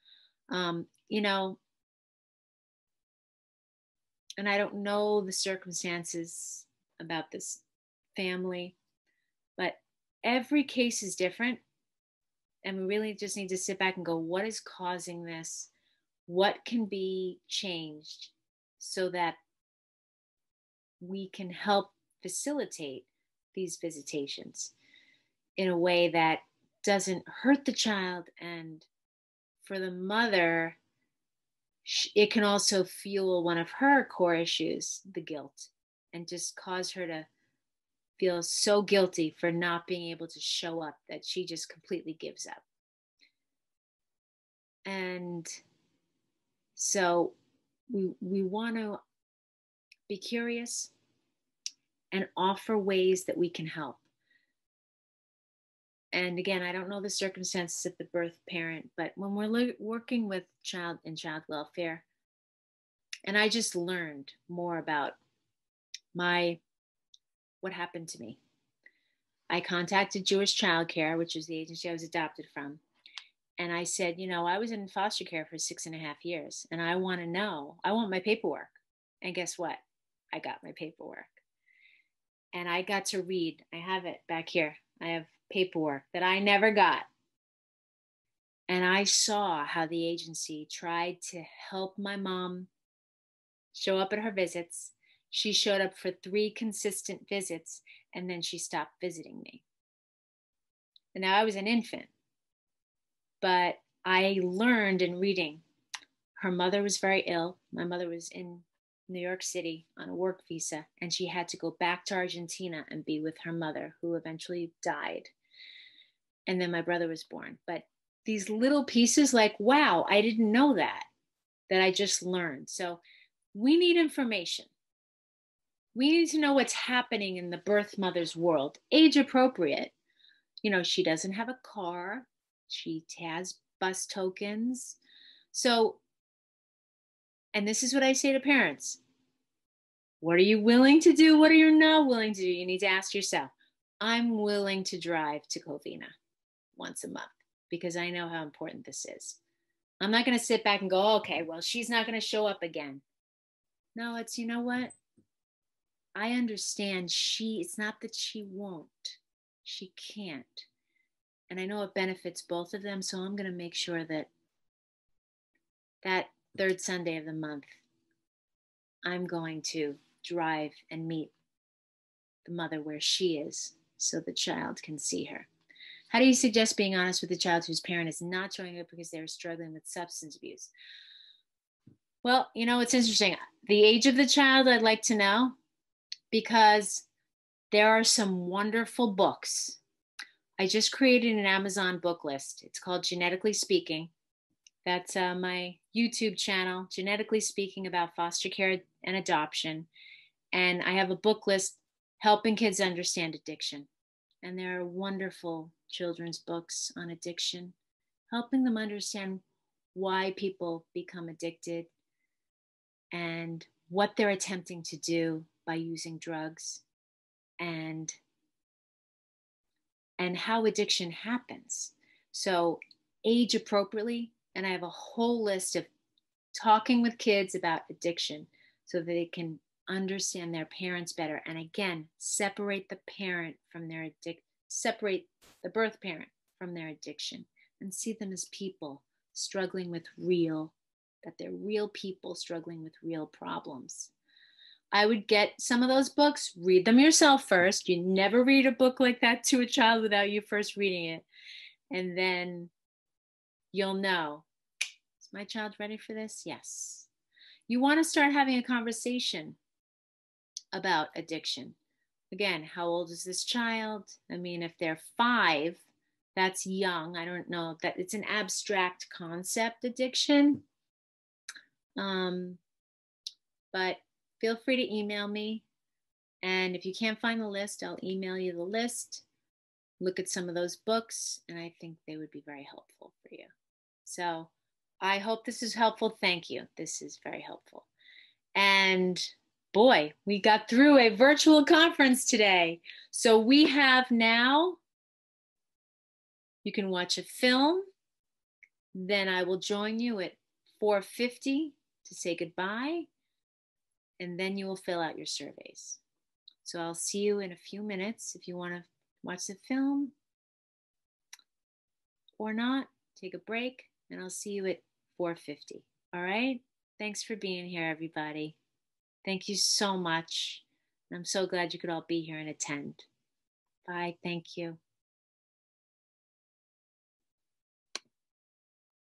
[SPEAKER 1] And I don't know the circumstances about this family, but every case is different. And we really just need to sit back and go, what is causing this? What can be changed so that we can help facilitate these visitations in a way that doesn't hurt the child? And for the mother, it can also fuel one of her core issues, the guilt, and just cause her to feel so guilty for not being able to show up that she just completely gives up. And so we want to be curious and offer ways that we can help. And again, I don't know the circumstances of the birth parent, but when we're working with child and child welfare, and I just learned more about what happened to me. I contacted Jewish Childcare, which is the agency I was adopted from. And I said, I was in foster care for 6.5 years, and I want my paperwork. And guess what? I got my paperwork. And I got to read, I have it back here. I have paperwork that I never got. And I saw how the agency tried to help my mom show up at her visits. She showed up for 3 consistent visits, and then she stopped visiting me. And now I was an infant, but I learned in reading, her mother was very ill. My mother was in New York City on a work visa, and she had to go back to Argentina and be with her mother, who eventually died. And then my brother was born. But these little pieces, like, wow, I didn't know that I just learned. So we need information. We need to know what's happening in the birth mother's world, age appropriate. She doesn't have a car. She has bus tokens. So, and this is what I say to parents. What are you willing to do? What are you not willing to do? You need to ask yourself. I'm willing to drive to Covina once a month because I know how important this is. I'm not going to sit back and go, okay, well, she's not going to show up again. No, it's, you know what? I understand it's not that she won't. She can't. And I know it benefits both of them. So I'm going to make sure that 3rd Sunday of the month, I'm going to drive and meet the mother where she is so the child can see her. How do you suggest being honest with a child whose parent is not showing up because they're struggling with substance abuse? Well, it's interesting. The age of the child, I'd like to know, because there are some wonderful books I just created an Amazon book list. It's called Genetically Speaking. That's my YouTube channel, Genetically Speaking, about foster care and adoption. And I have a book list helping kids understand addiction. And there are wonderful children's books on addiction, helping them understand why people become addicted and what they're attempting to do by using drugs, and how addiction happens. So age appropriately. And I have a whole list of talking with kids about addiction so that they can understand their parents better. And again, separate the parent from their separate the birth parent from their addiction, and see them as people struggling with that they're real people struggling with real problems. I would get some of those books, read them yourself first. You never read a book like that to a child without you first reading it. And then you'll know, is my child ready for this? Yes. You want to start having a conversation about addiction. Again, how old is this child? I mean, if they're 5, that's young. I don't know that it's an abstract concept, addiction. But feel free to email me. And if you can't find the list, I'll email you the list. Look at some of those books, and I think they would be very helpful for you. So I hope this is helpful. Thank you. This is very helpful. And boy, we got through a virtual conference today. So we have now, you can watch a film. Then I will join you at 4:50 to say goodbye. And then you will fill out your surveys. So I'll see you in a few minutes. If you want to watch the film or not, take a break, and I'll see you at 4:50. All right? Thanks for being here, everybody. Thank you so much. I'm so glad you could all be here and attend. Bye. Thank you.